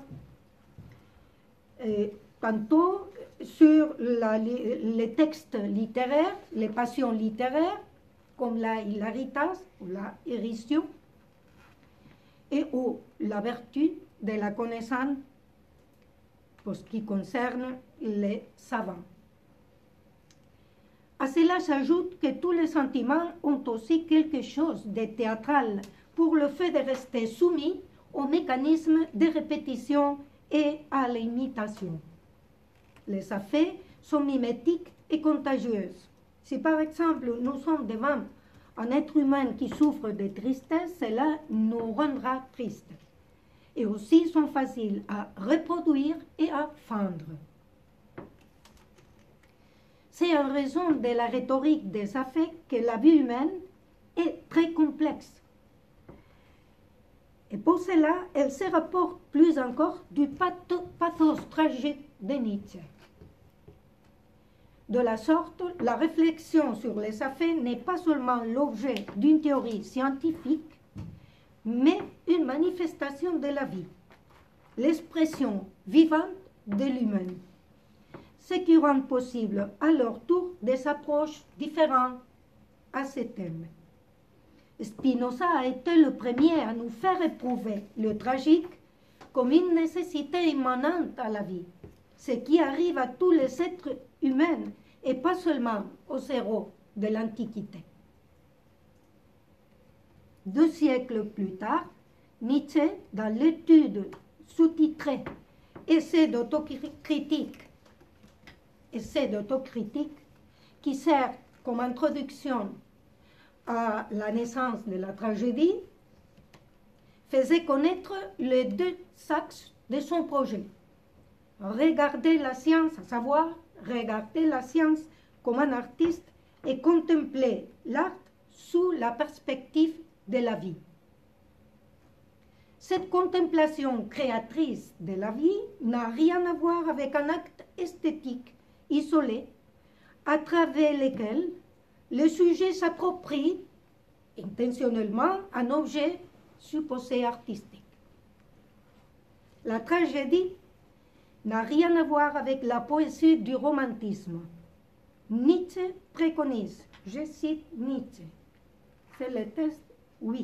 Et tantôt sur les textes littéraires, les passions littéraires, comme la hilaritas ou la érudition, et ou la vertu de la connaissance pour ce qui concerne les savants. À cela s'ajoute que tous les sentiments ont aussi quelque chose de théâtral pour le fait de rester soumis au mécanisme de répétition et à l'imitation. Les affaires sont mimétiques et contagieuses. Si par exemple nous sommes devant un être humain qui souffre de tristesse, cela nous rendra tristes. Et aussi sont faciles à reproduire et à feindre. C'est en raison de la rhétorique des affaires que la vie humaine est très complexe. Et pour cela, elle se rapporte plus encore du pathos tragique de Nietzsche. De la sorte, la réflexion sur les affaires n'est pas seulement l'objet d'une théorie scientifique, mais une manifestation de la vie, l'expression vivante de l'humain, ce qui rend possible à leur tour des approches différentes à ces thèmes. Spinoza a été le premier à nous faire éprouver le tragique comme une nécessité immanente à la vie, ce qui arrive à tous les êtres humains et pas seulement aux héros de l'Antiquité. 2 siècles plus tard, Nietzsche, dans l'étude sous-titrée Essai d'autocritique, qui sert comme introduction à la naissance de la tragédie, faisait connaître les 2 axes de son projet. Regarder la science, à savoir regarder la science comme un artiste et contempler l'art sous la perspective de la vie. Cette contemplation créatrice de la vie n'a rien à voir avec un acte esthétique isolé à travers lequel le sujet s'approprie intentionnellement un objet supposé artistique. La tragédie n'a rien à voir avec la poésie du romantisme. Nietzsche préconise, je cite Nietzsche, c'est le texte, oui.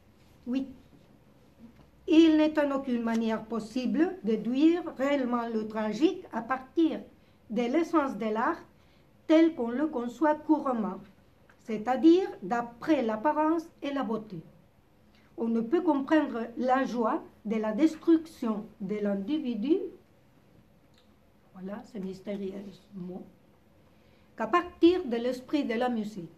Il n'est en aucune manière possible de déduire réellement le tragique à partir de l'essence de l'art tel qu'on le conçoit couramment, c'est-à-dire d'après l'apparence et la beauté. On ne peut comprendre la joie de la destruction de l'individu, voilà ce mystérieux mot, qu'à partir de l'esprit de la musique.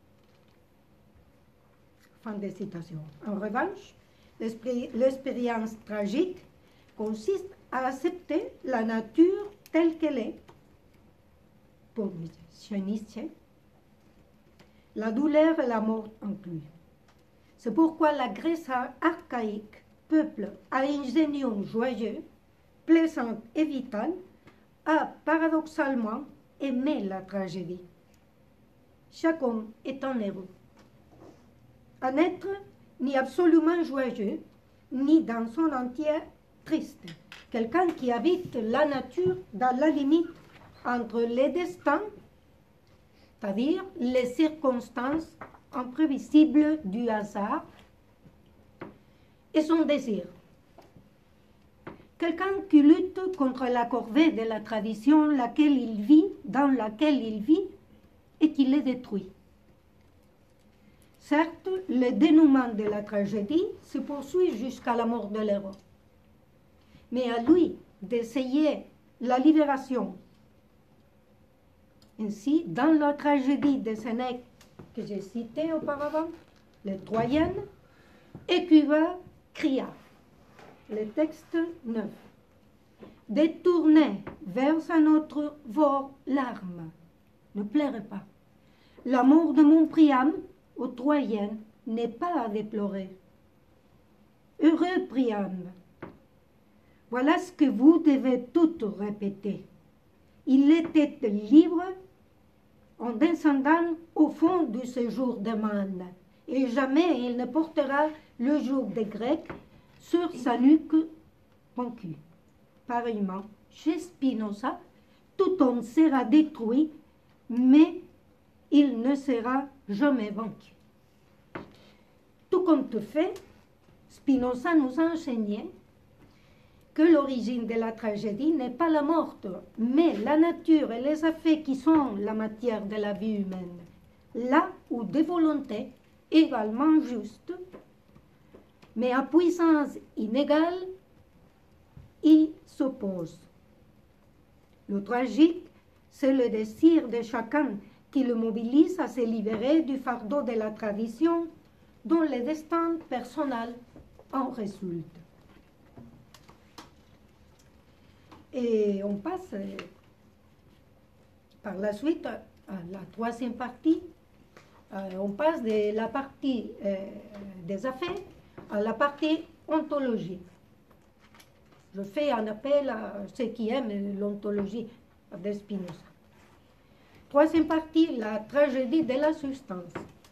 Fin de citation. En revanche, l'expérience tragique consiste à accepter la nature telle qu'elle est. Pour Nietzsche, la douleur et la mort inclus. C'est pourquoi la Grèce archaïque, peuple à ingénium joyeux, plaisant et vital, a paradoxalement aimé la tragédie. Chaque homme est un héros. Un être ni absolument joyeux, ni dans son entier triste. Quelqu'un qui habite la nature dans la limite entre les destins, c'est-à-dire les circonstances imprévisibles du hasard, et son désir. Quelqu'un qui lutte contre la corvée de la tradition dans laquelle il vit et qui les détruit. Certes, le dénouement de la tragédie se poursuit jusqu'à la mort de l'héros. Mais à lui d'essayer la libération. Ainsi, dans la tragédie de Sénèque que j'ai citée auparavant, le Troyen, Écuba cria, le texte 9, détournez vers un autre vos larmes, ne pleurez pas. L'amour de mon Priam aux Troyens n'est pas à déplorer. Heureux Priam, voilà ce que vous devez toutes répéter. Il était libre en descendant au fond du séjour de Man, et jamais il ne portera le joug des Grecs sur sa nuque vaincue. Pareillement, chez Spinoza, tout homme sera détruit, mais il ne sera jamais vaincu. Tout comme tout fait, Spinoza nous a enseigné que l'origine de la tragédie n'est pas la mort, mais la nature et les effets qui sont la matière de la vie humaine, là où des volontés également justes, mais à puissance inégale, y s'opposent. Le tragique, c'est le désir de chacun qui le mobilise à se libérer du fardeau de la tradition dont le destin personnel en résulte. Et on passe par la suite à la troisième partie. On passe de la partie des affaires à la partie ontologique. Je fais un appel à ceux qui aiment l'ontologie de Spinoza. Troisième partie, la tragédie de la substance.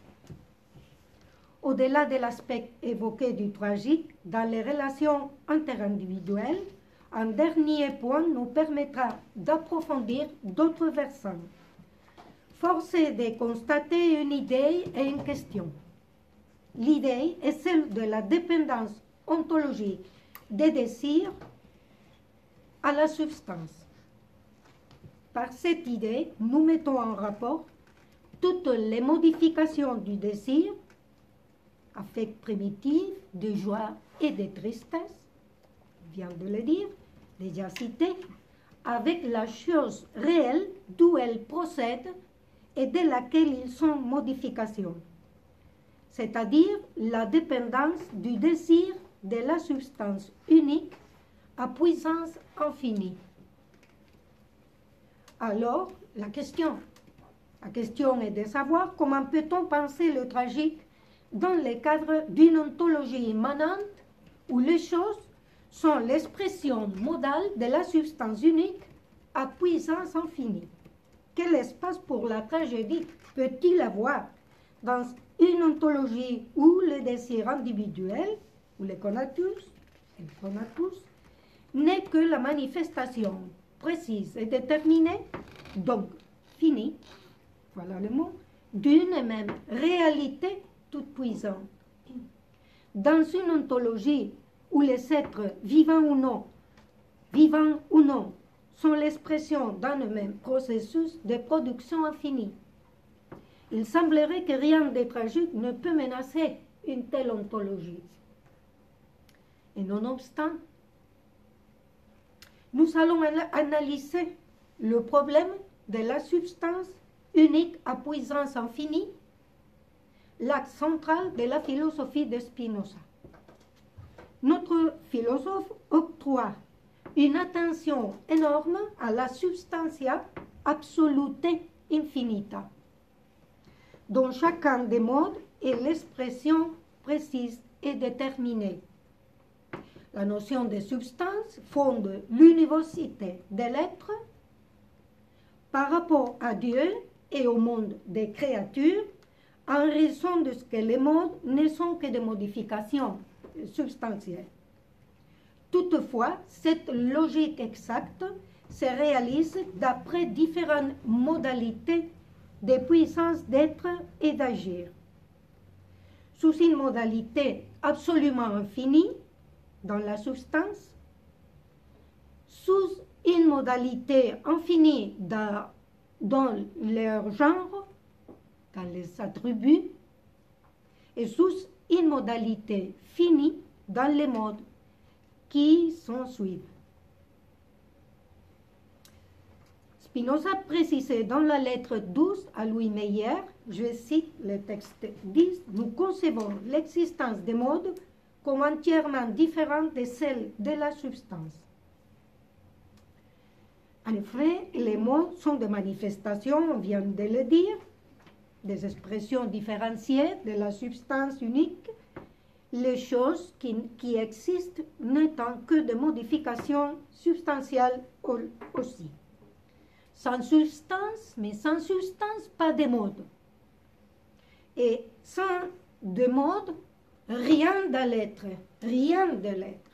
Au-delà de l'aspect évoqué du tragique, dans les relations interindividuelles, un dernier point nous permettra d'approfondir d'autres versants. Force est de constater une idée et une question. l'idée est celle de la dépendance ontologique des désirs à la substance. Par cette idée, nous mettons en rapport toutes les modifications du désir, affect primitif, de joie et de tristesse, je viens de le dire, déjà cité, avec la chose réelle d'où elles procèdent et de laquelle ils sont modifications, c'est-à-dire la dépendance du désir de la substance unique à puissance infinie. Alors, la question est de savoir comment peut-on penser le tragique dans le cadre d'une ontologie immanente où les choses sont l'expression modale de la substance unique à puissance infinie. Quel espace pour la tragédie peut-il avoir dans une ontologie où le désir individuel, où le conatus, n'est que la manifestation précise et déterminée, donc finie, voilà le mot, d'une et même réalité toute puissante. Dans une ontologie où les êtres vivants ou non, sont l'expression d'un même processus de production infinie, il semblerait que rien de tragique ne peut menacer une telle ontologie. Et nonobstant, nous allons analyser le problème de la substance unique à puissance infinie, l'axe central de la philosophie de Spinoza. Notre philosophe octroie une attention énorme à la substantia absolute infinita, dont chacun des modes est l'expression précise et déterminée. La notion de substance fonde l'universalité de l'être par rapport à Dieu et au monde des créatures, en raison de ce que les modes ne sont que des modifications substantielles. Toutefois, cette logique exacte se réalise d'après différentes modalités de puissance d'être et d'agir. Sous une modalité absolument infinie dans la substance, sous une modalité infinie dans leur genre, dans les attributs, et sous une modalité finie dans les modes qui s'en suivent. Spinoza précisait dans la lettre 12 à Louis Meyer, je cite le texte 10, « Nous concevons l'existence des modes comme entièrement différente de celle de la substance. » En effet, les modes sont des manifestations, on vient de le dire, des expressions différenciées de la substance unique, les choses qui existent n'étant que des modifications substantielles aussi. Sans substance, mais sans substance, pas de mode. Et sans de mode, rien de l'être, rien de l'être.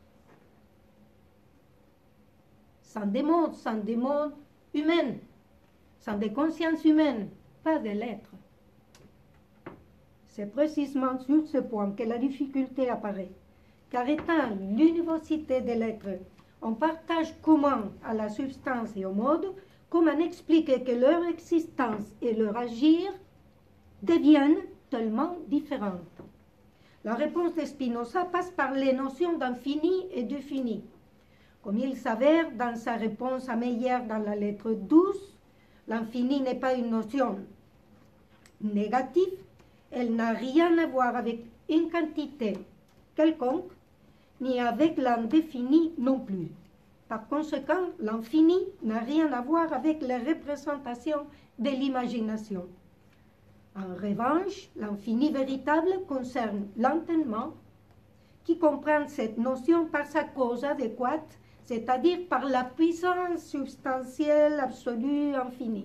Sans des modes humaines, sans des consciences humaines, pas de l'être. C'est précisément sur ce point que la difficulté apparaît, car étant l'universalité de l'être, on partage commun à la substance et au mode, comment expliquer que leur existence et leur agir deviennent tellement différentes. La réponse de Spinoza passe par les notions d'infini et de fini. Comme il s'avère dans sa réponse à Meyer dans la lettre 12, l'infini n'est pas une notion négative, elle n'a rien à voir avec une quantité quelconque, ni avec l'indéfini non plus. Par conséquent, l'infini n'a rien à voir avec les représentations de l'imagination. En revanche, l'infini véritable concerne l'entendement, qui comprend cette notion par sa cause adéquate, c'est-à-dire par la puissance substantielle absolue infinie.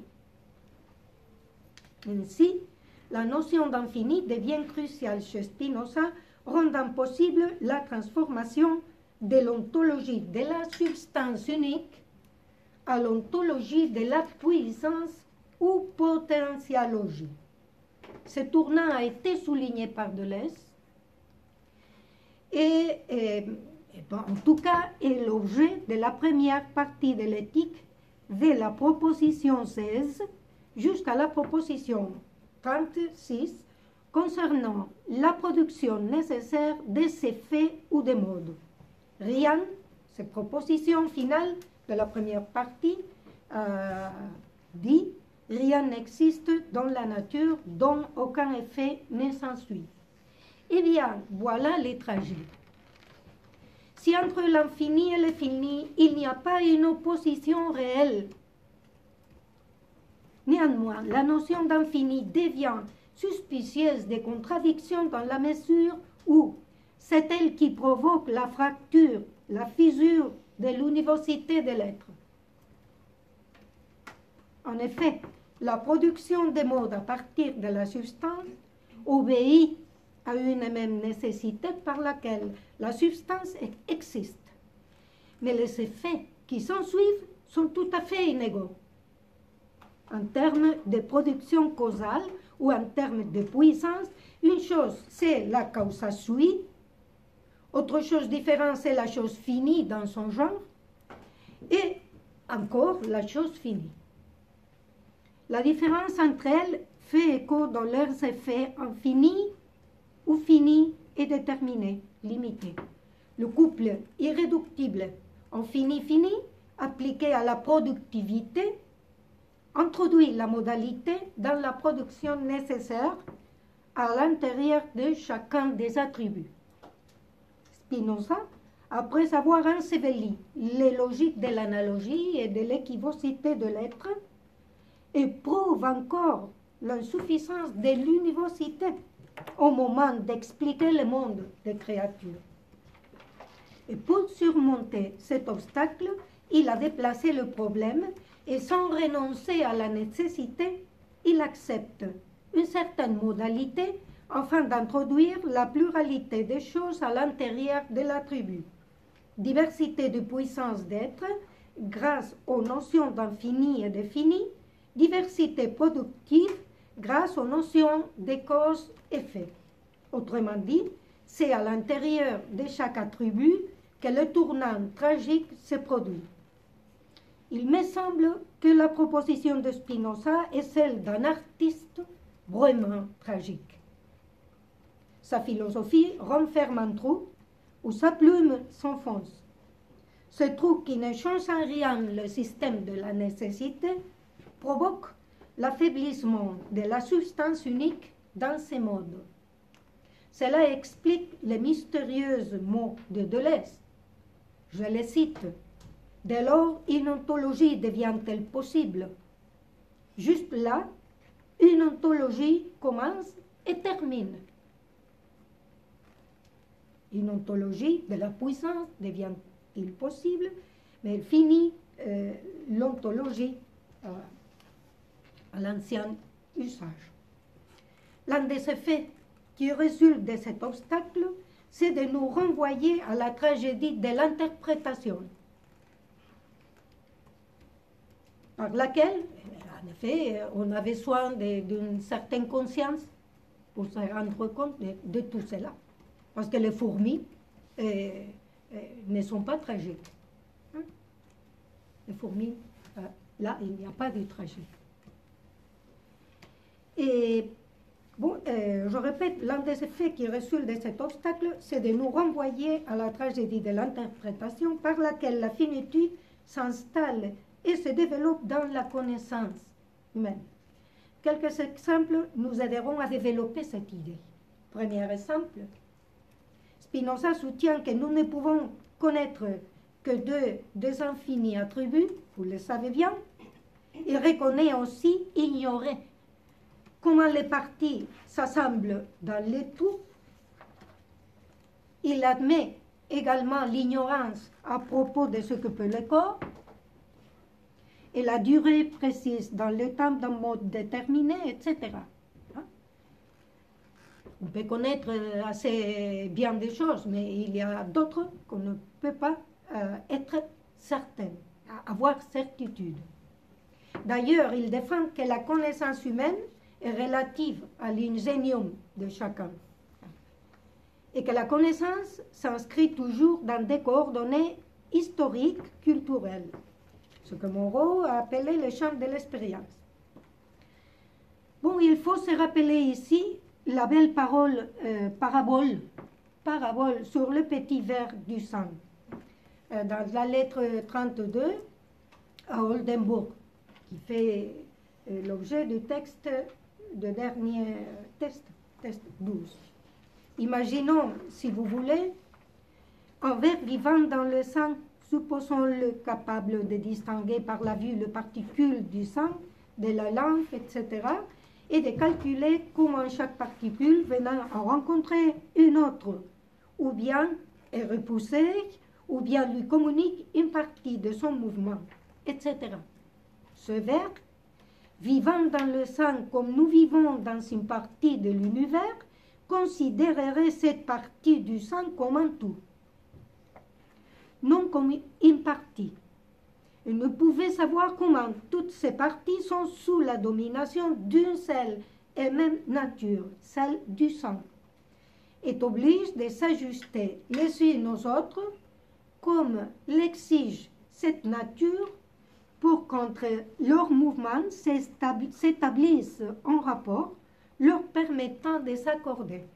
Ainsi, la notion d'infini devient cruciale chez Spinoza, rendant possible la transformation de l'ontologie de la substance unique à l'ontologie de la puissance ou potentialogie. ce tournant a été souligné par Deleuze et en tout cas est l'objet de la première partie de l'éthique de la proposition 16 jusqu'à la proposition 36 concernant la production nécessaire de ces faits ou des modes. Rien, cette proposition finale de la première partie dit « Rien n'existe dans la nature dont aucun effet ne s'ensuit ». Eh bien, voilà les tragédies. Si entre l'infini et le fini, il n'y a pas une opposition réelle, néanmoins, la notion d'infini devient suspicieuse des contradictions dans la mesure où c'est elle qui provoque la fracture, la fissure de l'univocité de l'être. En effet, la production des modes à partir de la substance obéit à une même nécessité par laquelle la substance existe. Mais les effets qui s'ensuivent sont tout à fait inégaux. En termes de production causale ou en termes de puissance, une chose c'est la causa sui, autre chose différente c'est la chose finie dans son genre, et encore la chose finie. La différence entre elles fait écho dans leurs effets infinis ou finis et déterminés, limités. Le couple irréductible en fini-fini, appliqué à la productivité, introduit la modalité dans la production nécessaire à l'intérieur de chacun des attributs. Spinoza, après avoir enseveli les logiques de l'analogie et de l'équivocité de l'être, éprouve encore l'insuffisance de l'univocité au moment d'expliquer le monde des créatures. Et pour surmonter cet obstacle, il a déplacé le problème et sans renoncer à la nécessité, il accepte une certaine modalité afin d'introduire la pluralité des choses à l'intérieur de l'attribut. Diversité de puissance d'être grâce aux notions d'infini et de fini, diversité productive grâce aux notions de cause-effet. Autrement dit, c'est à l'intérieur de chaque attribut que le tournant tragique se produit. Il me semble que la proposition de Spinoza est celle d'un artiste vraiment tragique. Sa philosophie renferme un trou où sa plume s'enfonce. Ce trou qui ne change en rien le système de la nécessité provoque l'affaiblissement de la substance unique dans ces modes. Cela explique les mystérieux mots de Deleuze. Je les cite. Dès lors, une ontologie devient-elle possible? Juste là, une ontologie commence et termine. Une ontologie de la puissance devient-il possible, mais elle finit l'ontologie à l'ancien usage. L'un des effets qui résulte de cet obstacle, c'est de nous renvoyer à la tragédie de l'interprétation, par laquelle, en effet, on avait besoin d'une certaine conscience pour se rendre compte de tout cela. Parce que les fourmis ne sont pas tragiques. Hein? Les fourmis, là, il n'y a pas de tragédie. Et bon, je répète, l'un des effets qui résulte de cet obstacle, c'est de nous renvoyer à la tragédie de l'interprétation par laquelle la finitude s'installe et se développe dans la connaissance humaine. Quelques exemples nous aideront à développer cette idée. Premier exemple, Spinoza soutient que nous ne pouvons connaître que deux infinis attributs, vous le savez bien. Il reconnaît aussi ignorer comment les parties s'assemblent dans les tout. Il admet également l'ignorance à propos de ce que peut le corps et la durée précise dans le temps d'un mode déterminé, etc. On peut connaître assez bien des choses, mais il y a d'autres qu'on ne peut pas être certain, avoir certitude. D'ailleurs, il défend que la connaissance humaine est relative à l'ingénium de chacun. Et que la connaissance s'inscrit toujours dans des coordonnées historiques, culturelles, ce que Moreau a appelé le champ de l'expérience. Bon, il faut se rappeler ici la belle parabole sur le petit verre du sang, dans la lettre 32 à Oldenburg, qui fait l'objet du texte, de dernier test 12. Imaginons, si vous voulez, un verre vivant dans le sang, supposons-le capable de distinguer par la vue les particules du sang, de la lymphe, etc., et de calculer comment chaque particule venant à rencontrer une autre, ou bien est repoussée, ou bien lui communique une partie de son mouvement, etc. Ce verre, vivant dans le sang comme nous vivons dans une partie de l'univers, considérerait cette partie du sang comme un tout, non comme une partie. Il ne pouvait savoir comment toutes ces parties sont sous la domination d'une seule et même nature, celle du sang, et oblige de s'ajuster les unes aux autres comme l'exige cette nature pour qu'entre leurs mouvements s'établissent en rapport leur permettant de s'accorder.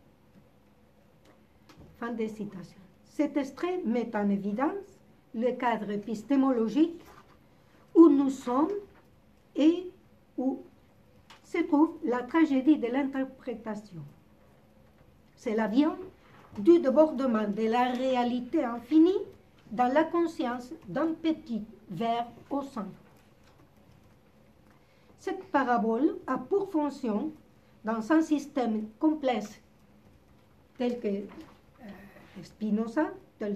Fin de citation. Cet extrait met en évidence le cadre épistémologique où nous sommes et où se trouve la tragédie de l'interprétation. C'est l'avion du débordement de la réalité infinie dans la conscience d'un petit ver au sein. Cette parabole a pour fonction, dans un système complexe tel que Spinoza,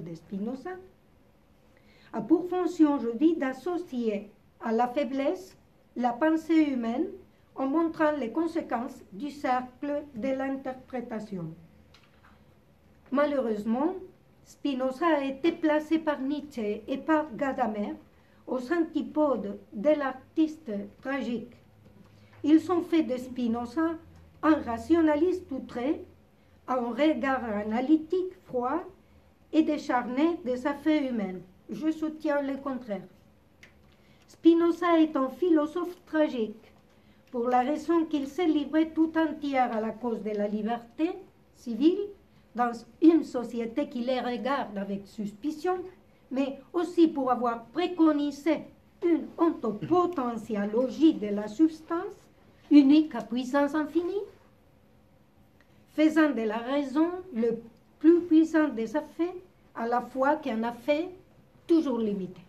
a pour fonction, je dis, d'associer à la faiblesse la pensée humaine en montrant les conséquences du cercle de l'interprétation. Malheureusement, Spinoza a été placé par Nietzsche et par Gadamer aux antipodes de l'artiste tragique. Ils ont fait de Spinoza un rationaliste outré, un regard analytique froid et décharné des affaires humaines. Je soutiens le contraire. Spinoza est un philosophe tragique, pour la raison qu'il s'est livré tout entier à la cause de la liberté civile, dans une société qui les regarde avec suspicion, mais aussi pour avoir préconisé une ontopotentiologie de la substance, unique à puissance infinie, faisant de la raison le plus puissant des affaires, à la fois qu'un affaire toujours limité.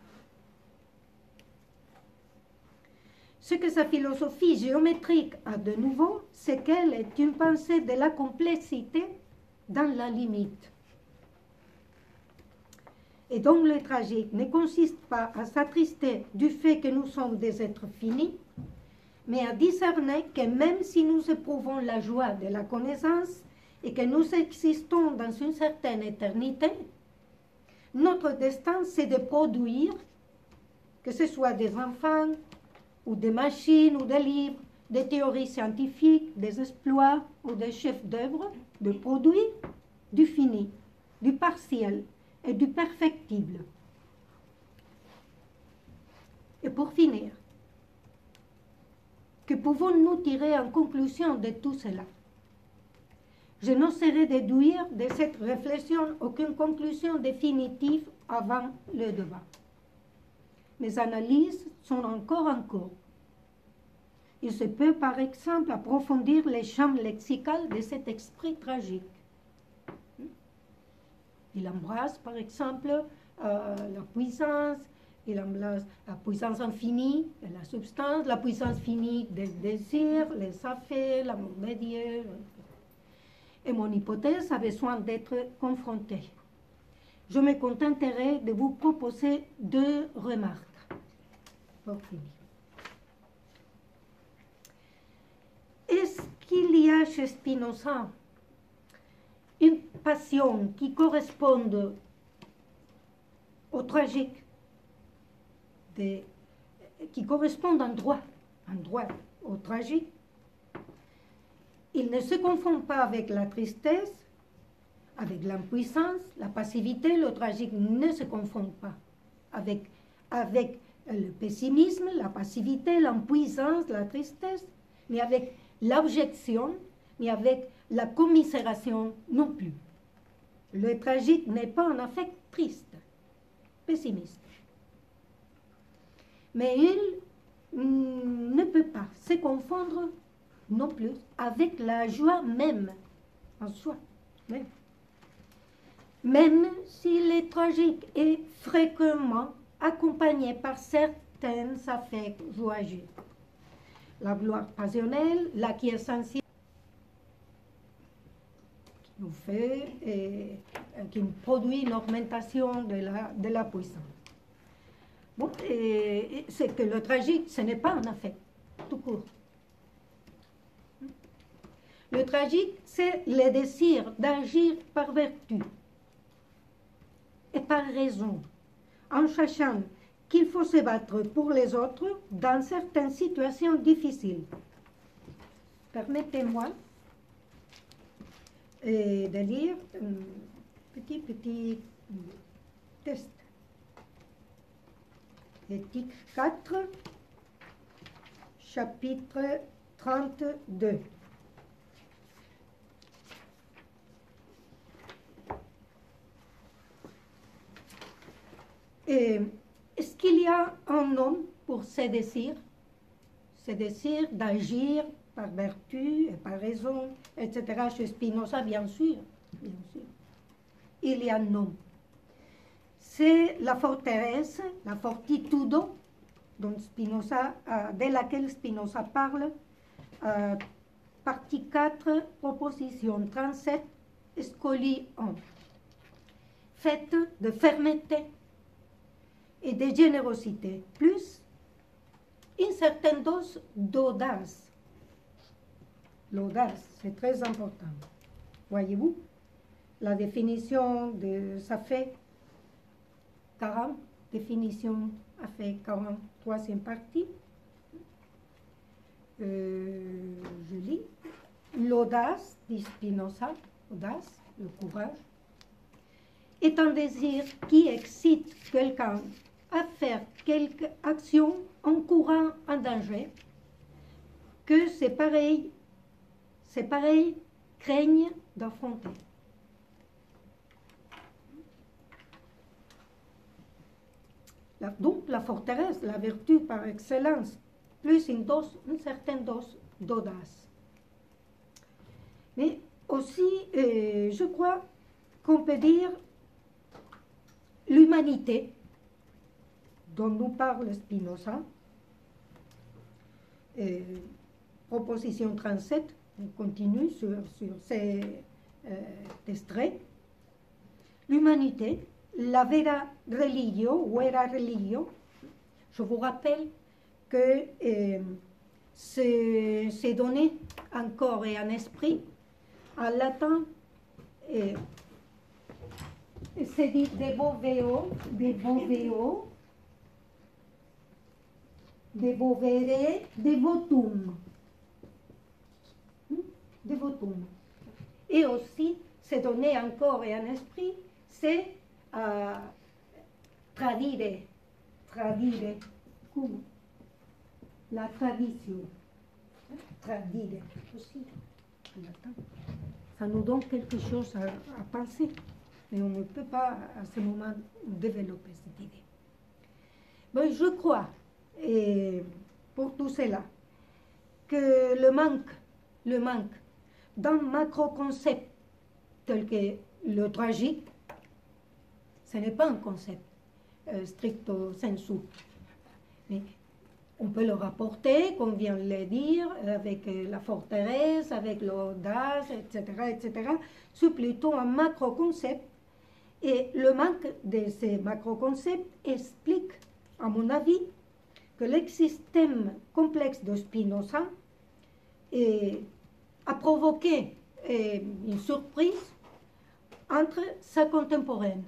Ce que sa philosophie géométrique a de nouveau, c'est qu'elle est une pensée de la complexité dans la limite. Et donc le tragique ne consiste pas à s'attrister du fait que nous sommes des êtres finis, mais à discerner que même si nous éprouvons la joie de la connaissance et que nous existons dans une certaine éternité, notre destin, c'est de produire, que ce soit des enfants, ou des machines, ou des livres, des théories scientifiques, des exploits, ou des chefs-d'œuvre, de produire du fini, du partiel et du perfectible. Et pour finir, que pouvons-nous tirer en conclusion de tout cela? Je n'oserais déduire de cette réflexion aucune conclusion définitive avant le débat. Mes analyses sont encore en cours. Il se peut, par exemple, approfondir les champs lexicaux de cet esprit tragique. Il embrasse, par exemple, la puissance, il embrasse la puissance infinie de la substance, la puissance finie des désirs, les affaires, l'amour de Dieu. Et mon hypothèse a besoin d'être confrontée. Je me contenterai de vous proposer 2 remarques pour finir. Est-ce qu'il y a chez Spinoza une passion qui corresponde au tragique, qui correspond en droit au tragique, il ne se confond pas avec la tristesse, avec l'impuissance, la passivité. Le tragique ne se confond pas avec le pessimisme, la passivité, l'impuissance, la tristesse, ni avec l'objection, ni avec la commisération non plus. Le tragique n'est pas un affect triste, pessimiste. Mais il ne peut pas se confondre non plus avec la joie même, en soi. Même si le tragique est fréquemment accompagné par certains affects joyeux. La gloire passionnelle, l'acquiescence qui nous fait, qui nous produit une augmentation de la puissance. Bon, c'est que le tragique, ce n'est pas un affect, tout court. Le tragique, c'est le désir d'agir par vertu et par raison, en sachant qu'il faut se battre pour les autres dans certaines situations difficiles. Permettez-moi de lire un petit test. Éthique 4, chapitre 32. Est-ce qu'il y a un homme pour ses désirs d'agir par vertu et par raison, etc. Chez Spinoza, bien sûr. Il y a un homme. C'est la forteresse, la fortitudo, de laquelle Spinoza parle, partie 4, proposition 37, Scoli 1. Faite de fermeté et de générosité, plus une certaine dose d'audace. L'audace, c'est très important. Voyez-vous, la définition de ça fait 40, définition a fait 43e partie. Je lis. L'audace, dit Spinoza, audace, le courage, est un désir qui excite quelqu'un à faire quelque action en courant un danger que ses pareils craignent d'affronter. Donc la forteresse, la vertu par excellence, plus une certaine dose d'audace. Mais aussi, je crois qu'on peut dire l'humanité dont nous parle Spinoza, proposition 37, on continue sur ces extraits. L'humanité, la vera religio, vera religio, je vous rappelle que c'est donné un corps et un esprit. En latin, c'est dit devoveo, devovere, devotum. Devotum. Et aussi, c'est donné un corps et un esprit, c'est tradire, comme la tradition. Tradire aussi, en latin. Ça nous donne quelque chose à penser, mais on ne peut pas à ce moment développer cette idée. Mais je crois, et pour tout cela, que le manque d'un macro-concept tel que le tragique, ce n'est pas un concept stricto sensu, mais on peut le rapporter, comme vient de le dire, avec la forteresse, avec l'audace, etc. C'est plutôt un macro-concept. Et le manque de ces macro-concepts explique, à mon avis, que l'existème complexe de Spinoza a provoqué une surprise entre sa contemporaine.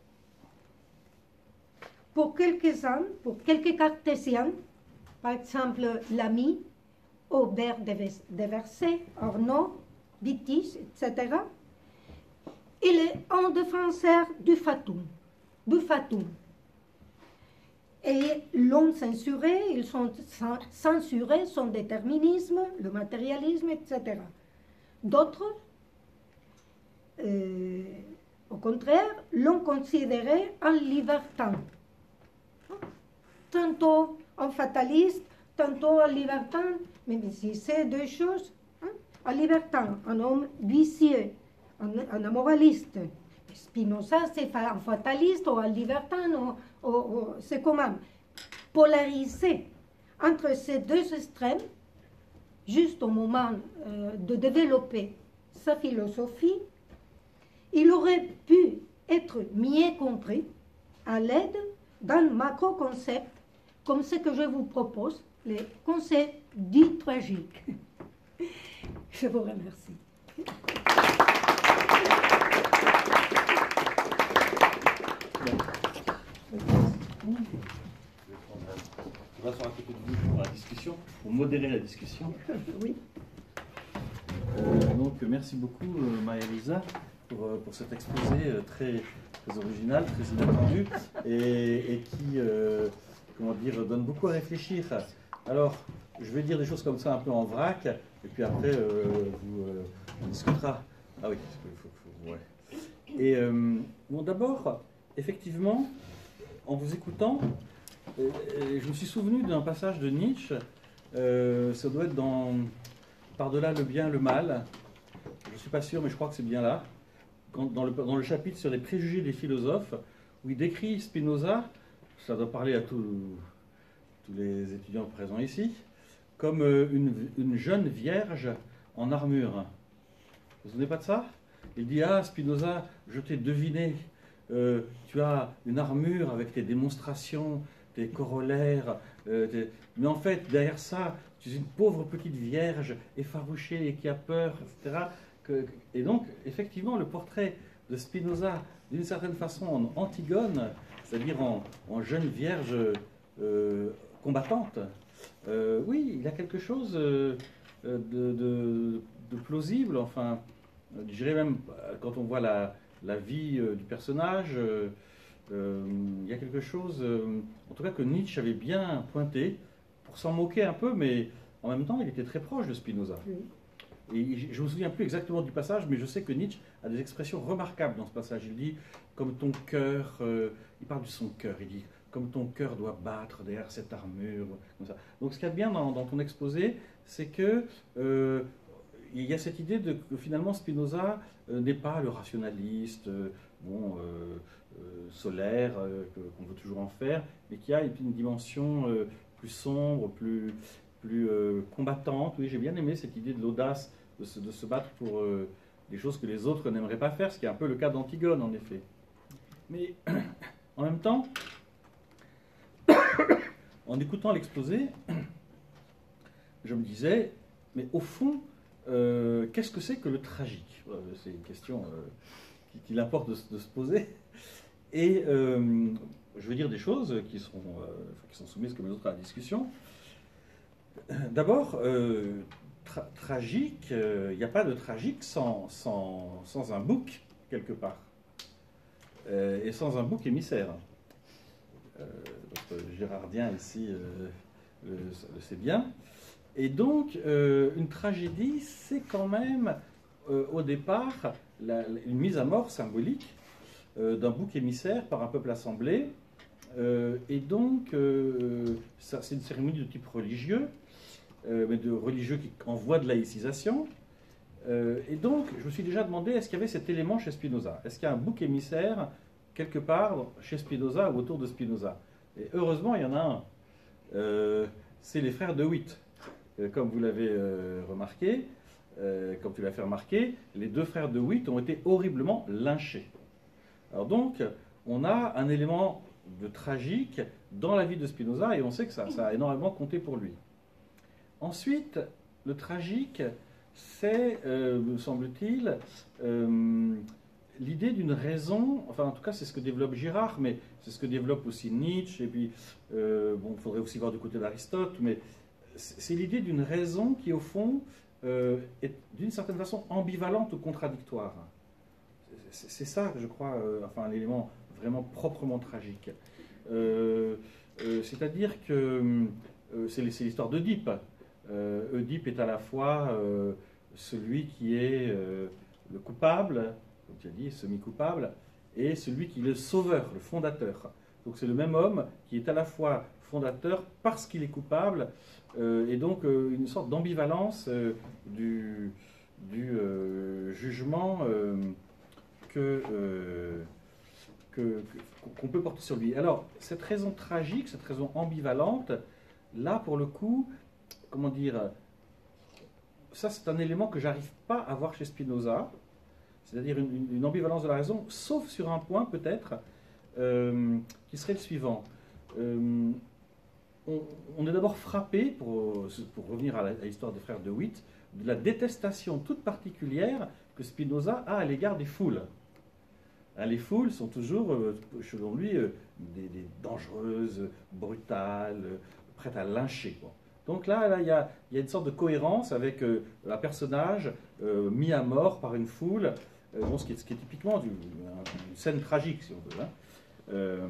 Pour quelques-uns, pour quelques cartésiens, par exemple l'ami Aubert de Versay, Arnaud, bêtises, etc. Il est un défenseur du fatum. Et l'ont censuré, ils ont censuré son déterminisme, le matérialisme, etc. D'autres, au contraire, l'ont considéré un libertin. Tantôt un fataliste, tantôt un libertin, mais si c'est deux choses, un libertin, un homme vicieux, un amoraliste. Spinoza, c'est un fataliste ou un libertin, c'est quand même polarisé entre ces deux extrêmes, juste au moment de développer sa philosophie. Il aurait pu être mieux compris à l'aide d'un macro-concept comme ce que je vous propose, le concept du tragique. Je vous remercie. On va sur un côté de vous pour la discussion, pour modérer la discussion. Oui. Donc merci beaucoup Maria-Lisa pour cet exposé très original, très inattendu et qui comment dire, donne beaucoup à réfléchir. Alors, je vais dire des choses comme ça un peu en vrac et puis après on discutera. Ah oui, ouais. Et bon, d'abord, effectivement, en vous écoutant, je me suis souvenu d'un passage de Nietzsche, ça doit être dans Par-delà le bien, le mal, je ne suis pas sûr, mais je crois que c'est bien là, dans le chapitre sur les préjugés des philosophes, où il décrit Spinoza, ça doit parler à tous les étudiants présents ici, comme une jeune vierge en armure. Vous vous souvenez pas de ça? Il dit, ah Spinoza, je t'ai deviné, tu as une armure avec tes démonstrations, tes corollaires, mais en fait, derrière ça, tu es une pauvre petite vierge effarouchée et qui a peur, etc. Et donc, effectivement, le portrait de Spinoza, d'une certaine façon, en Antigone, c'est-à-dire en jeune vierge combattante, oui, il a quelque chose de plausible, enfin, je dirais même, quand on voit la vie du personnage, il y a quelque chose, en tout cas que Nietzsche avait bien pointé, pour s'en moquer un peu, mais en même temps, il était très proche de Spinoza. Oui. Et je ne me souviens plus exactement du passage, mais je sais que Nietzsche a des expressions remarquables dans ce passage. Il dit, comme ton cœur, il parle de son cœur, il dit, comme ton cœur doit battre derrière cette armure, comme ça. Donc ce qu'il y a de bien dans ton exposé, c'est que il y a cette idée que finalement Spinoza n'est pas le rationaliste, solaire, qu'on veut toujours en faire, mais qui a une dimension plus sombre, plus combattante. Oui, j'ai bien aimé cette idée de l'audace, de se battre pour des choses que les autres n'aimeraient pas faire, ce qui est un peu le cas d'Antigone, en effet. Mais en même temps, en écoutant l'exposé, je me disais, mais au fond, qu'est-ce que c'est que le tragique? C'est une question qu'il importe de se poser. Et je vais dire des choses qui sont soumises comme les autres à la discussion. D'abord, tragique, il n'y a pas de tragique sans un bouc, quelque part. Et sans un bouc émissaire. Notre gérardien ici le sait bien. Et donc, une tragédie, c'est quand même, au départ, une mise à mort symbolique d'un bouc émissaire par un peuple assemblé. Et donc, c'est une cérémonie de type religieux, mais de religieux qui en voie de laïcisation. Et donc, je me suis déjà demandé, est-ce qu'il y avait cet élément chez Spinoza? Est-ce qu'il y a un bouc émissaire quelque part chez Spinoza ou autour de Spinoza? Et heureusement, il y en a un. C'est les frères de Witt. Comme vous l'avez remarqué, comme tu l'as fait remarquer, les deux frères de Witt ont été horriblement lynchés. Alors donc, on a un élément de tragique dans la vie de Spinoza et on sait que ça a énormément compté pour lui. Ensuite, le tragique, c'est, me semble-t-il, l'idée d'une raison, enfin en tout cas c'est ce que développe Girard, mais c'est ce que développe aussi Nietzsche, et puis, il faudrait aussi voir du côté d'Aristote, mais c'est l'idée d'une raison qui, au fond, est d'une certaine façon ambivalente ou contradictoire. C'est ça, je crois, enfin, l'élément vraiment proprement tragique. C'est-à-dire que c'est l'histoire d'Œdipe. Oedipe est à la fois celui qui est le coupable, comme tu as dit, semi-coupable, et celui qui est le sauveur, le fondateur. Donc c'est le même homme qui est à la fois fondateur parce qu'il est coupable, et donc une sorte d'ambivalence du jugement qu'on peut porter sur lui. Alors, cette raison tragique, cette raison ambivalente, là, pour le coup, comment dire, ça c'est un élément que j'arrive pas à voir chez Spinoza, c'est-à-dire une ambivalence de la raison, sauf sur un point peut-être, qui serait le suivant. On est d'abord frappé, pour revenir à l'histoire des frères de Witt, de la détestation toute particulière que Spinoza a à l'égard des foules. Les foules sont toujours, selon lui, des dangereuses, brutales, prêtes à lyncher, quoi. Donc là, il y a une sorte de cohérence avec un personnage mis à mort par une foule, bon, ce qui est typiquement une scène tragique, si on veut. Hein.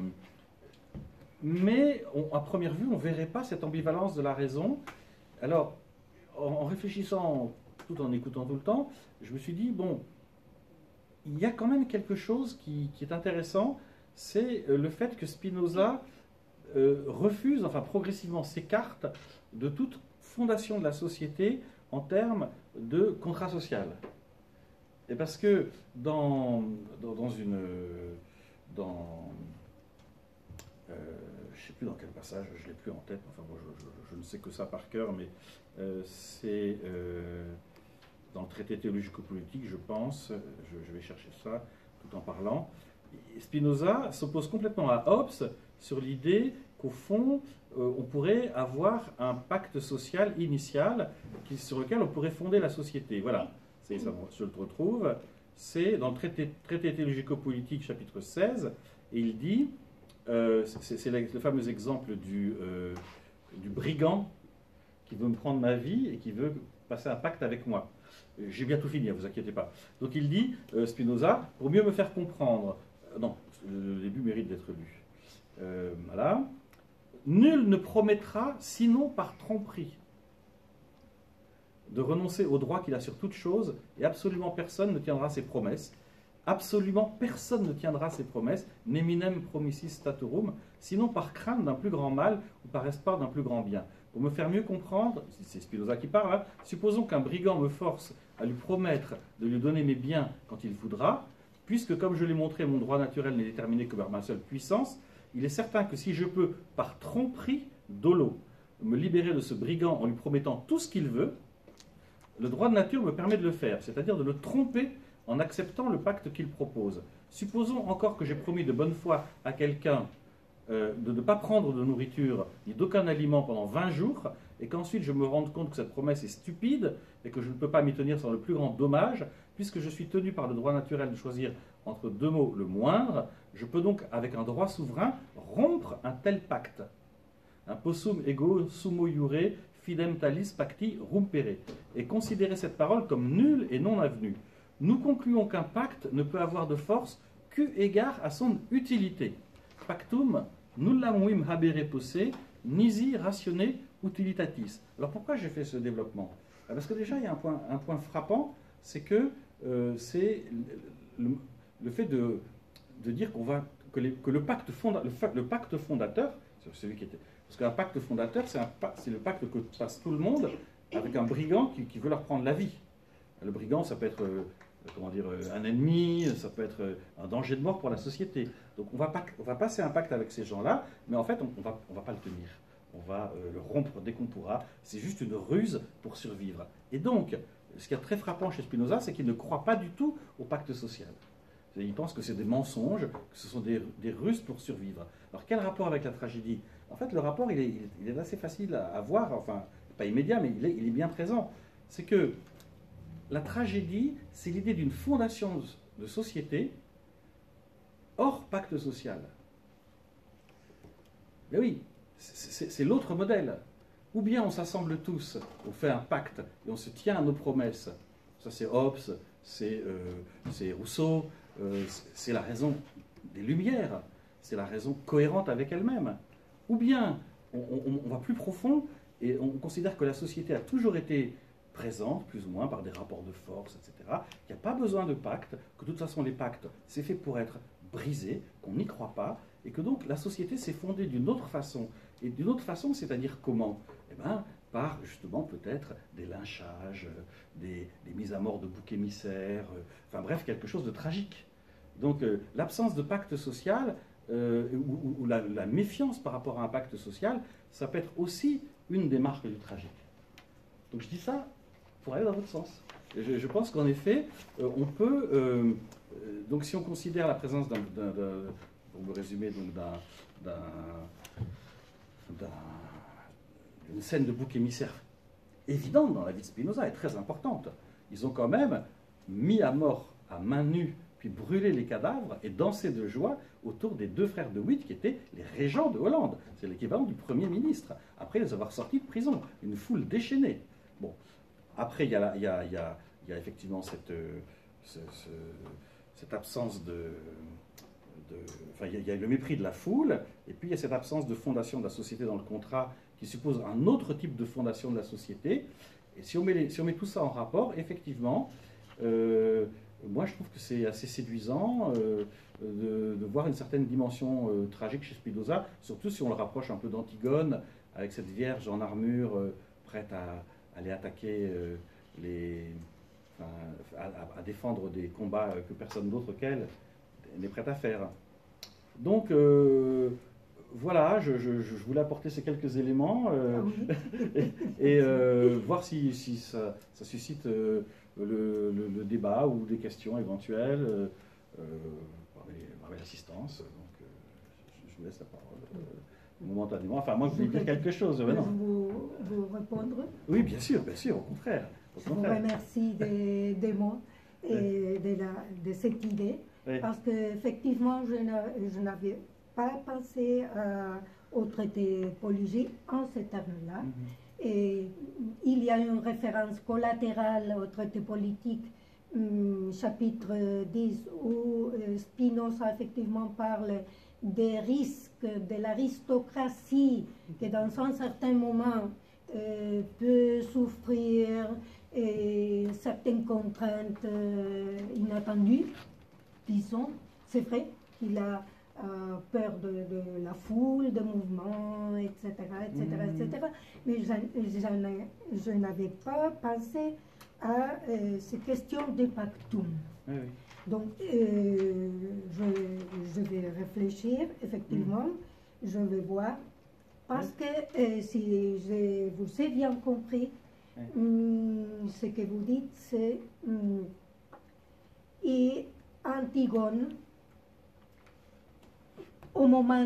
Mais à première vue, on ne verrait pas cette ambivalence de la raison. Alors, en réfléchissant, tout en écoutant tout le temps, je me suis dit, bon, il y a quand même quelque chose qui est intéressant, c'est le fait que Spinoza refuse, enfin progressivement s'écarte de toute fondation de la société en termes de contrat social. Et parce que je ne sais plus dans quel passage, je ne l'ai plus en tête, enfin bon, je ne sais que ça par cœur, mais c'est dans le traité théologico-politique, je pense, je vais chercher ça tout en parlant. Spinoza s'oppose complètement à Hobbes sur l'idée qu'au fond, on pourrait avoir un pacte social initial sur lequel on pourrait fonder la société. Voilà, c'est ça, je le retrouve. C'est dans le traité théologico-politique, chapitre 16, et il dit, c'est le fameux exemple du brigand qui veut me prendre ma vie et qui veut passer un pacte avec moi. J'ai bientôt fini, ne vous inquiétez pas. Donc il dit, Spinoza, pour mieux me faire comprendre, non, le début mérite d'être lu. Voilà. Nul ne promettra, sinon par tromperie, de renoncer au droit qu'il a sur toute chose, et absolument personne ne tiendra ses promesses. Absolument personne ne tiendra ses promesses, neminem promissis statorum, sinon par crainte d'un plus grand mal ou par espoir d'un plus grand bien. Pour me faire mieux comprendre, c'est Spinoza qui parle, hein, supposons qu'un brigand me force à lui promettre de lui donner mes biens quand il voudra, puisque, comme je l'ai montré, mon droit naturel n'est déterminé que par ma seule puissance, il est certain que si je peux, par tromperie, dolo, me libérer de ce brigand en lui promettant tout ce qu'il veut, le droit de nature me permet de le faire, c'est-à-dire de le tromper en acceptant le pacte qu'il propose. Supposons encore que j'ai promis de bonne foi à quelqu'un de ne pas prendre de nourriture ni d'aucun aliment pendant 20 jours, et qu'ensuite je me rende compte que cette promesse est stupide et que je ne peux pas m'y tenir sans le plus grand dommage, puisque je suis tenu par le droit naturel de choisir entre deux mots le moindre, je peux donc, avec un droit souverain, rompre un tel pacte. Un possum ego sumo iure fidem talis pacti rumpere, et considérer cette parole comme nulle et non avenue. Nous concluons qu'un pacte ne peut avoir de force qu'eu égard à son utilité. Pactum nullam vim habere posse, nisi ratione utilitatis. Alors pourquoi j'ai fait ce développement? Parce que déjà il y a un point frappant, c'est que c'est le fait de dire que le pacte fondateur, c'est celui qui était, parce qu'un pacte fondateur, c'est le pacte que passe tout le monde avec un brigand qui veut leur prendre la vie. Le brigand, ça peut être un ennemi, ça peut être un danger de mort pour la société. Donc on va passer un pacte avec ces gens-là, mais en fait on va pas le tenir. On va le rompre dès qu'on pourra. C'est juste une ruse pour survivre. Et donc, ce qui est très frappant chez Spinoza, c'est qu'il ne croit pas du tout au pacte social. Il pense que c'est des mensonges, que ce sont des ruses pour survivre. Alors quel rapport avec la tragédie? En fait, le rapport, il est assez facile à voir, enfin, pas immédiat, mais il est bien présent. C'est que la tragédie, c'est l'idée d'une fondation de société hors pacte social. Mais oui, c'est l'autre modèle. ou bien on s'assemble tous, on fait un pacte et on se tient à nos promesses. Ça c'est Hobbes, c'est Rousseau, c'est la raison des Lumières, c'est la raison cohérente avec elle-même. Ou bien on va plus profond et on considère que la société a toujours été présente, plus ou moins, par des rapports de force, etc. Il n'y a pas besoin de pacte, que de toute façon les pactes, c'est fait pour être brisé, qu'on n'y croit pas, et que donc la société s'est fondée d'une autre façon. Et d'une autre façon, c'est-à-dire comment? Eh bien, par justement peut-être des lynchages, des mises à mort de boucs émissaires, enfin bref, quelque chose de tragique. Donc l'absence de pacte social, ou la méfiance par rapport à un pacte social, ça peut être aussi une des marques du tragique. Donc je dis ça pour aller dans votre sens. Je pense qu'en effet, on peut, donc si on considère la présence pour me résumer, d'une scène de bouc émissaire évidente dans la vie de Spinoza et très importante, ils ont quand même mis à mort à main nue, puis brûlé les cadavres et dansé de joie autour des deux frères de Witt qui étaient les régents de Hollande. C'est l'équivalent du Premier ministre, après les avoir sortis de prison, une foule déchaînée. Bon. Après, il y a effectivement cette absence enfin, il y a le mépris de la foule, et puis il y a cette absence de fondation de la société dans le contrat qui suppose un autre type de fondation de la société. Et si on met tout ça en rapport, effectivement, moi je trouve que c'est assez séduisant de voir une certaine dimension tragique chez Spinoza, surtout si on le rapproche un peu d'Antigone, avec cette vierge en armure prête à aller attaquer à défendre des combats que personne d'autre qu'elle n'est prête à faire. Donc voilà, je voulais apporter ces quelques éléments et voir si ça suscite le débat ou des questions éventuelles par l'assistance. Donc je vous laisse la parole. Momentanément. Enfin, moi, je voulais dire quelque chose. Vous répondre? Oui, bien sûr, au contraire. Je vous remercie des mots et de cette idée, oui. Parce qu'effectivement, je n'avais pas pensé au traité Polygie en ces termes-là. Et il y a une référence collatérale au traité politique, chapitre 10, où Spinoza effectivement parle des risques de l'aristocratie qui dans un certain moment peut souffrir certaines contraintes inattendues, disons. C'est vrai qu'il a peur de la foule, de mouvements, etc., etc. Mais je n'avais pas pensé à ces questions de pactum. Oui. Donc, je vais réfléchir, effectivement, je vais voir, parce que si je vous ai bien compris, ce que vous dites, c'est et Antigone, au moment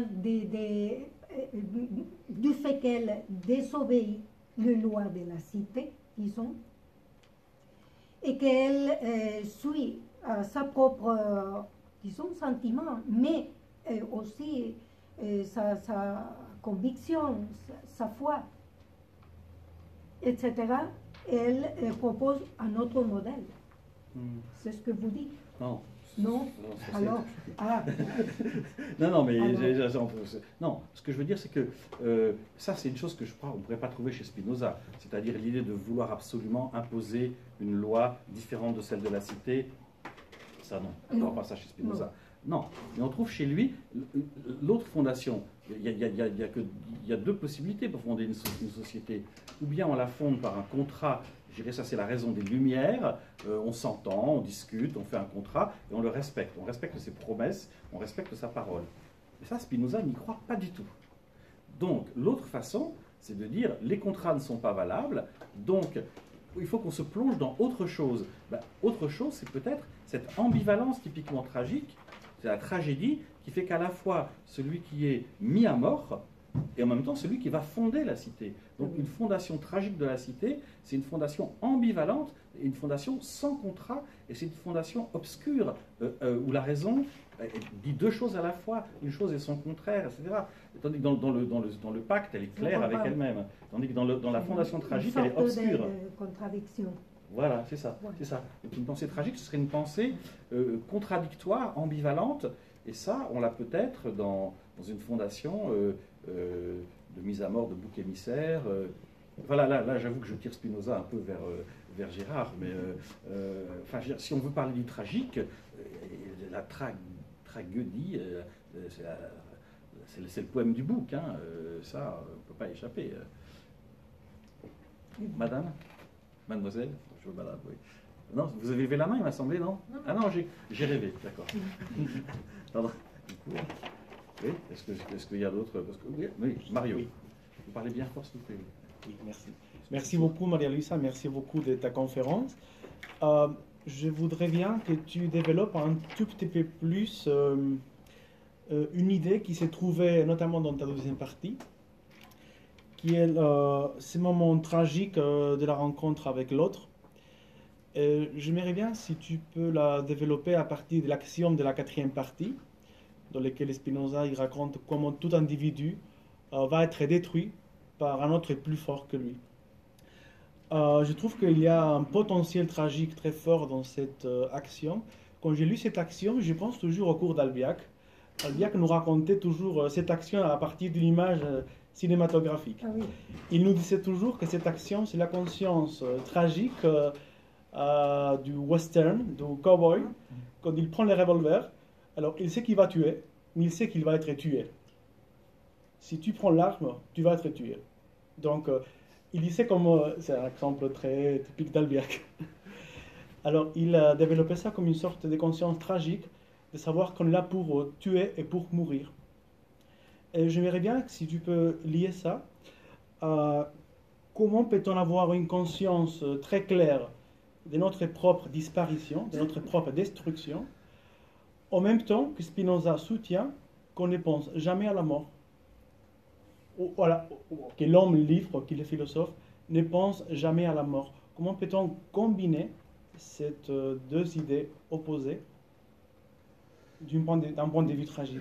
du fait qu'elle désobéit les lois de la cité, disons, et qu'elle suit sa propre, disons, sentiment, mais aussi sa conviction, sa foi, etc., elle propose un autre modèle. C'est ce que vous dites? Non. Non? Alors, non, mais non, ce que je veux dire, c'est que ça, c'est une chose que je crois qu'on ne pourrait pas trouver chez Spinoza, c'est-à-dire l'idée de vouloir absolument imposer une loi différente de celle de la cité. Ça, non, on ne voit pas ça chez Spinoza. Non, mais on trouve chez lui l'autre fondation. Il y a deux possibilités pour fonder une société. Ou bien on la fonde par un contrat, je dirais ça c'est la raison des Lumières, on s'entend, on discute, on fait un contrat et on le respecte. On respecte ses promesses, on respecte sa parole. Mais ça, Spinoza n'y croit pas du tout. Donc l'autre façon, c'est de dire les contrats ne sont pas valables, donc il faut qu'on se plonge dans autre chose. Autre chose, c'est peut-être cette ambivalence typiquement tragique, c'est la tragédie qui fait qu'à la fois celui qui est mis à mort et en même temps celui qui va fonder la cité. Donc une fondation tragique de la cité, c'est une fondation ambivalente, une fondation sans contrat, et c'est une fondation obscure, où la raison dit deux choses à la fois, une chose et son contraire, etc. Tandis que dans le pacte, elle est claire avec elle-même. Tandis que dans la fondation tragique, elle est obscure. De contradiction. Voilà, c'est ça, c'est ça. Donc une pensée tragique, ce serait une pensée contradictoire, ambivalente, et ça, on l'a peut-être dans une fondation de mise à mort de boucs émissaires. Voilà, là j'avoue que je tire Spinoza un peu vers Girard, mais enfin, si on veut parler du tragique, la tragédie, c'est le poème du bouc, hein, ça, on ne peut pas échapper. Madame, mademoiselle, je veux madame, oui. Non, vous avez levé la main, il m'a semblé, non? Ah non, j'ai rêvé, d'accord. Pardon. Oui, est-ce qu'il y a d'autres? Oui, Mario, vous parlez bien fort, s'il vous plaît. Oui, merci. Merci beaucoup, Maria-Luisa, merci beaucoup de ta conférence. Je voudrais bien que tu développes un tout petit peu plus une idée qui s'est trouvée notamment dans ta deuxième partie, qui est ce moment tragique de la rencontre avec l'autre. J'aimerais bien si tu peux la développer à partir de l'axiome de la quatrième partie, dans lequel Spinoza il raconte comment tout individu va être détruit par un autre plus fort que lui. Je trouve qu'il y a un potentiel tragique très fort dans cet axiome. Quand j'ai lu cet axiome, je pense toujours au cours d'Albiac. Albiac nous racontait toujours cet axiome à partir de l'image cinématographique. Ah oui. Il nous disait toujours que cet axiome, c'est la conscience tragique du western, du cowboy, quand il prend le revolver. Alors, il sait qu'il va tuer, mais il sait qu'il va être tué. Si tu prends l'arme, tu vas être tué. Donc, il disait comme... c'est un exemple très typique d'Albiac. Alors, il a développé ça comme une sorte de conscience tragique, de savoir qu'on est là pour tuer et pour mourir. Et j'aimerais bien, si tu peux lier ça, comment peut-on avoir une conscience très claire de notre propre disparition, de notre propre destruction, en même temps que Spinoza soutient qu'on ne pense jamais à la mort. Voilà, que l'homme libre, que le philosophe, ne pense jamais à la mort. Comment peut-on combiner ces deux idées opposées d'un point de vue tragique?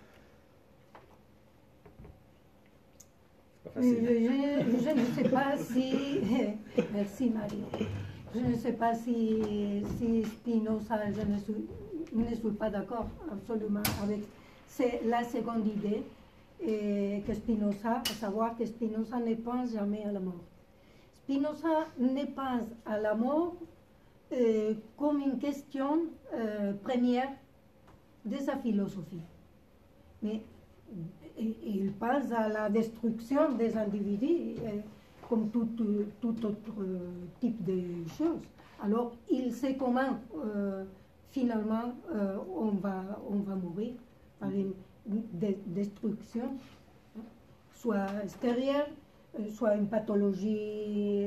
Je ne sais pas si... Merci Mario. Je ne sais pas si Spinoza, je ne suis pas d'accord absolument avec la seconde idée que Spinoza, à savoir que Spinoza ne pense jamais à la mort. Spinoza ne pense à la mort comme une question première de sa philosophie. Mais il pense à la destruction des individus comme tout autre type de choses. Alors, il sait comment finalement on va mourir par une destruction, soit extérieure, soit une pathologie,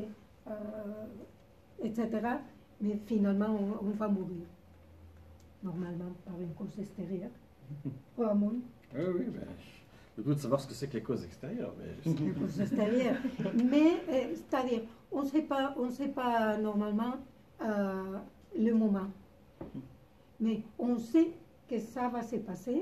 etc. Mais finalement, on va mourir. Normalement, par une cause extérieure. Ou à mon. Oui, oui, mais le but de savoir ce que c'est que les causes extérieures. Mais... Les causes extérieures. Mais, c'est-à-dire, on ne sait pas normalement le moment. Mais on sait que ça va se passer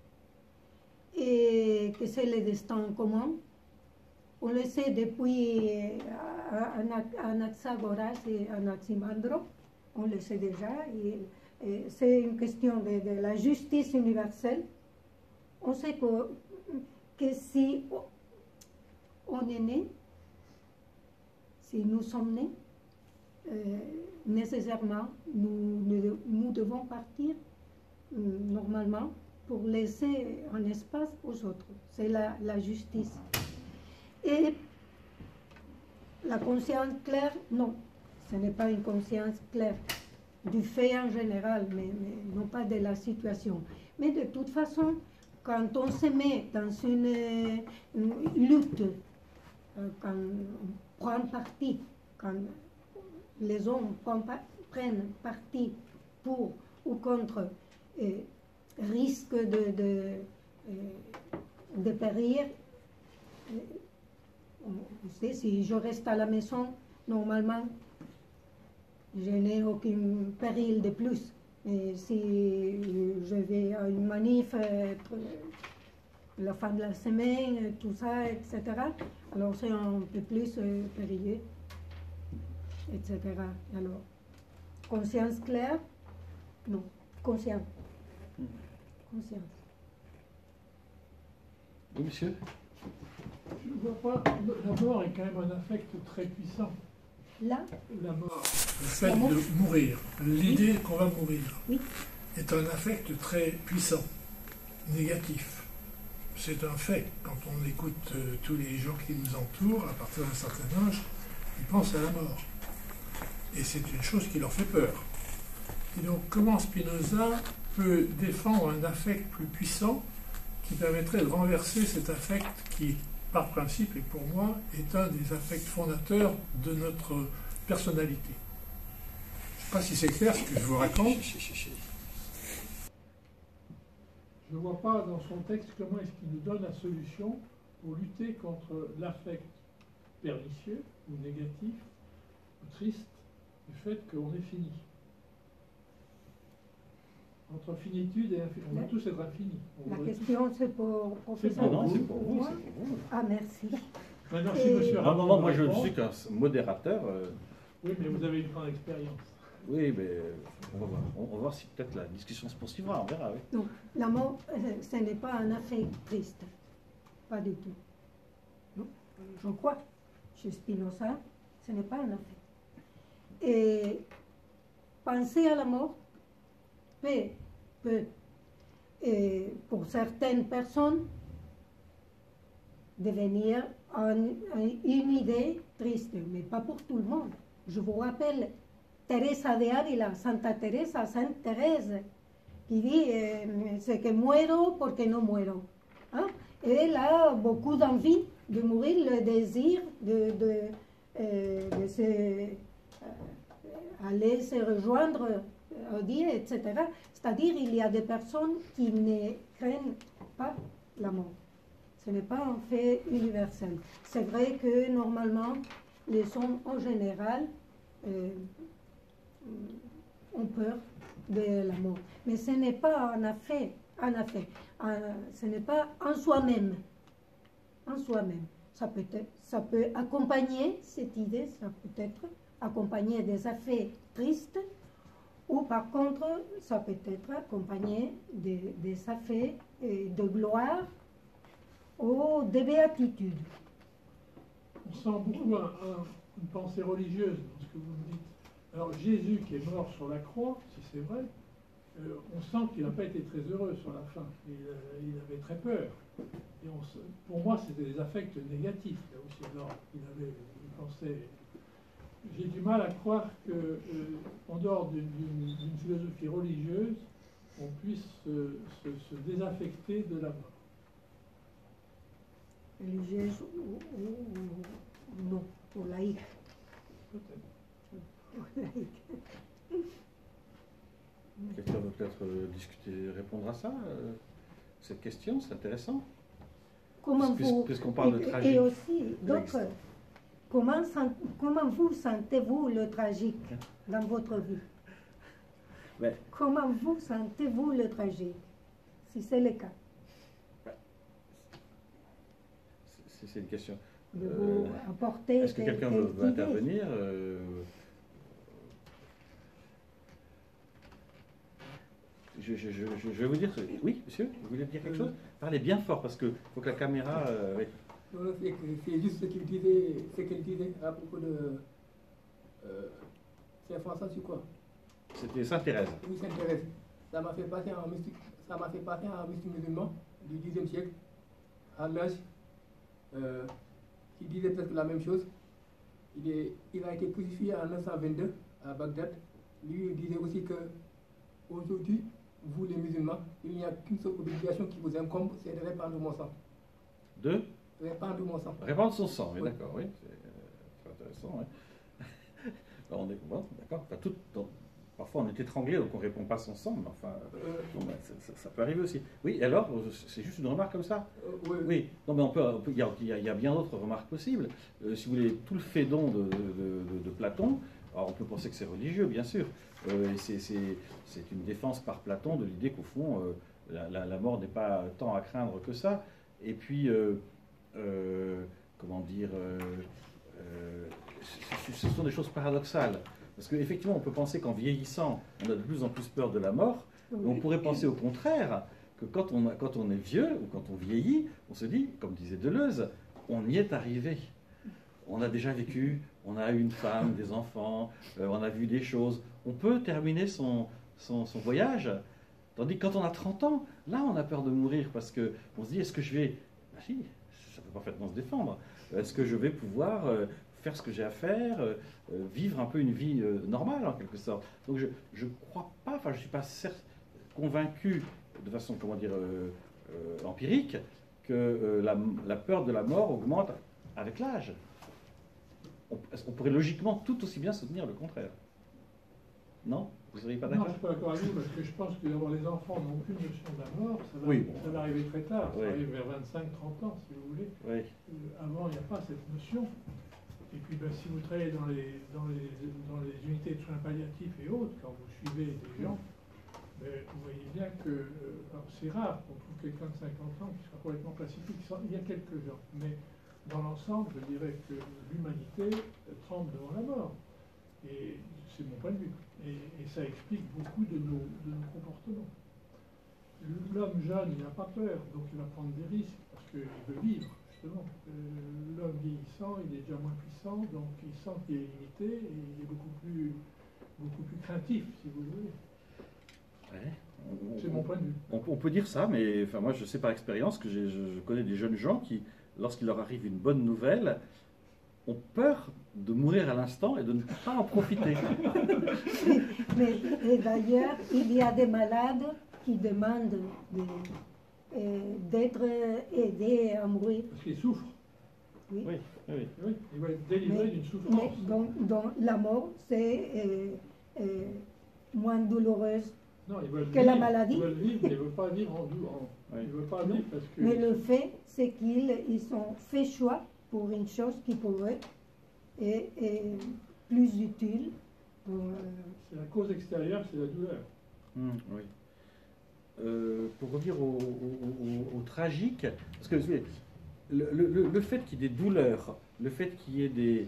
et que c'est le destin commun. On le sait depuis Anaxagoras et Anaximandre, on le sait déjà. C'est une question de la justice universelle. On sait que si on est né, si nous sommes nés, nécessairement, nous devons partir normalement pour laisser un espace aux autres. C'est la justice. Et la conscience claire, non, ce n'est pas une conscience claire du fait en général, mais non pas de la situation. Mais de toute façon, quand on se met dans une lutte, quand on prend parti, quand les hommes prennent parti pour ou contre, risque de périr, Vous savez, si je reste à la maison, normalement, je n'ai aucun péril de plus. Mais si je vais à une manif, la fin de la semaine, tout ça, etc., alors c'est un peu plus périlleux, etc. Alors, conscience claire? Non, conscience. Conscience. Oui, monsieur? Je ne vois pas. La mort est quand même un affect très puissant. Là, La mort, le fait de mourir, l'idée qu'on va mourir, oui, est un affect très puissant, négatif. C'est un fait. Quand on écoute tous les gens qui nous entourent, à partir d'un certain âge, ils pensent à la mort. Et c'est une chose qui leur fait peur. Et donc, comment Spinoza peut défendre un affect plus puissant qui permettrait de renverser cet affect qui, par principe et pour moi, est un des affects fondateurs de notre personnalité. Je ne sais pas si c'est clair ce que je vous raconte. Je ne vois pas dans son texte comment est-ce qu'il nous donne la solution pour lutter contre l'affect pernicieux ou négatif ou triste du fait qu'on est fini. Entre finitude et infini. On va tous être infinis. la question c'est pour professeur. Non, c'est pour vous, Moi? c'est pour vous. Ah, merci. Maintenant, si monsieur Non, non, non, moi je ne répond, suis qu'un modérateur. Oui, mais vous avez une grande expérience. Oui, mais on va voir. On va voir si peut-être la discussion se poursuivra, on verra, oui. Donc, la mort, ce n'est pas un affect triste. Pas du tout. Non, je crois. Chez Spinoza, ce n'est pas un affect. Et penser à la mort peut et pour certaines personnes, devenir une idée triste, mais pas pour tout le monde. Je vous rappelle Teresa de Ávila, Santa Teresa, Sainte Thérèse, qui dit c'est que muero porque no muero. Hein? Et elle a beaucoup d'envie de mourir, le désir de aller se rejoindre au Dieu, etc. C'est-à-dire il y a des personnes qui ne craignent pas la mort. Ce n'est pas un fait universel. C'est vrai que normalement, les hommes en général ont peur de la mort. Mais ce n'est pas ce n'est pas en soi-même. En soi-même. Ça peut accompagner cette idée, ça peut être accompagner des affects tristes, ou par contre, ça peut être accompagné des affects de gloire ou de béatitude. On sent beaucoup une pensée religieuse dans ce que vous me dites. Alors Jésus qui est mort sur la croix, si c'est vrai, on sent qu'il n'a pas été très heureux sur la fin. Il avait très peur. Et pour moi, c'était des affects négatifs là aussi. Alors, il avait une pensée. J'ai du mal à croire que, en dehors d'une philosophie religieuse, on puisse se désaffecter de la mort. Religieuse ou non, ou laïque. Peut-être. Laïque. Quelqu'un veut peut-être discuter, répondre à ça, cette question, c'est intéressant. Puisqu'on parle de tragique. Et aussi, donc, comment vous sentez-vous le tragique dans votre vie? Mais, comment vous sentez-vous le tragique, si c'est le cas? c'est une question. De vous apporter Est-ce que quelqu'un veut intervenir je vais vous dire, oui, monsieur, vous voulez dire quelque chose? Parlez bien fort parce qu'il faut que la caméra. Oui. C'est juste ce qu'elle disait à propos de. C'est François sur quoi? C'était Sainte Thérèse. Oui, Sainte Thérèse. Ça m'a fait passer un mystique musulman du Xe siècle, à l'âge, qui disait presque la même chose. Il a été crucifié en 922 à Bagdad. Lui, il disait aussi que aujourd'hui, vous les musulmans, il n'y a qu'une seule obligation qui vous incombe, c'est de répandre mon sang. De répandre mon sang. Répandre son sang, oui, Oui. d'accord, oui, c'est intéressant. Oui. On est bon, d'accord. Enfin, parfois on est étranglé, donc on ne répond pas sans sang, mais enfin, bon, ben, ça peut arriver aussi. Oui, et alors, c'est juste une remarque comme ça? Oui. Oui, non, mais il y a bien d'autres remarques possibles. Si vous voulez, tout le Phédon de Platon, alors on peut penser que c'est religieux, bien sûr, et c'est une défense par Platon de l'idée qu'au fond, la mort n'est pas tant à craindre que ça. Et puis, comment dire, ce sont des choses paradoxales. Parce qu'effectivement, on peut penser qu'en vieillissant, on a de plus en plus peur de la mort. Mais on pourrait penser au contraire que quand on est vieux ou quand on vieillit, on se dit, comme disait Deleuze, on y est arrivé. On a déjà vécu, on a eu une femme, des enfants, on a vu des choses. On peut terminer son voyage. Tandis que quand on a 30 ans, là, on a peur de mourir parce qu'on se dit, est-ce que je vais... Ben si, ça peut parfaitement se défendre. Est-ce que je vais pouvoir faire ce que j'ai à faire, vivre un peu une vie normale, en quelque sorte? Donc je ne crois pas, enfin je ne suis pas convaincu, de façon, comment dire, empirique, que la peur de la mort augmente avec l'âge. On pourrait logiquement tout aussi bien soutenir le contraire. Non? Vous ne seriez pas Non, je d'accord? ne suis pas d'accord avec vous, parce que je pense que d'abord les enfants n'ont aucune notion de la mort, Oui. ça va arriver très tard, Oui. ça arrive vers 25-30 ans, si vous voulez. Oui. Avant, il n'y a pas cette notion. Et puis, ben, si vous travaillez dans les unités de soins palliatifs et autres, quand vous suivez des gens, ben, vous voyez bien que c'est rare qu'on trouve quelqu'un de 50 ans qui soit complètement pacifique. Il y a quelques gens, mais dans l'ensemble, je dirais que l'humanité tremble devant la mort. Et c'est mon point de vue. Et ça explique beaucoup de nos comportements. L'homme jeune, il n'a pas peur, donc il va prendre des risques, parce qu'il veut vivre, justement. L'homme vieillissant, il est déjà moins puissant, donc il sent qu'il est limité, et il est beaucoup plus craintif, si vous voulez. Ouais. C'est mon point de vue. On peut dire ça, mais enfin, moi je sais par expérience que je connais des jeunes gens qui, lorsqu'il leur arrive une bonne nouvelle, ont peur de mourir à l'instant et de ne pas en profiter. Et d'ailleurs, il y a des malades qui demandent d'être aidés à mourir. Parce qu'il souffre. Oui. Oui, oui. Oui, il va être délivré d'une souffrance. Mais donc, la mort, c'est moins douloureuse. Non, ils veulent que vivre, la maladie. Ils veulent vivre, mais ils ne veulent pas vivre en douleur. Oui. Ils ne veulent pas vivre parce que... Mais le fait, c'est qu'ils ont fait choix pour une chose qui pourrait être plus utile. C'est la cause extérieure, c'est la douleur. Oui. Pour revenir au tragique, parce que le fait qu'il y ait des douleurs, le fait qu'il y ait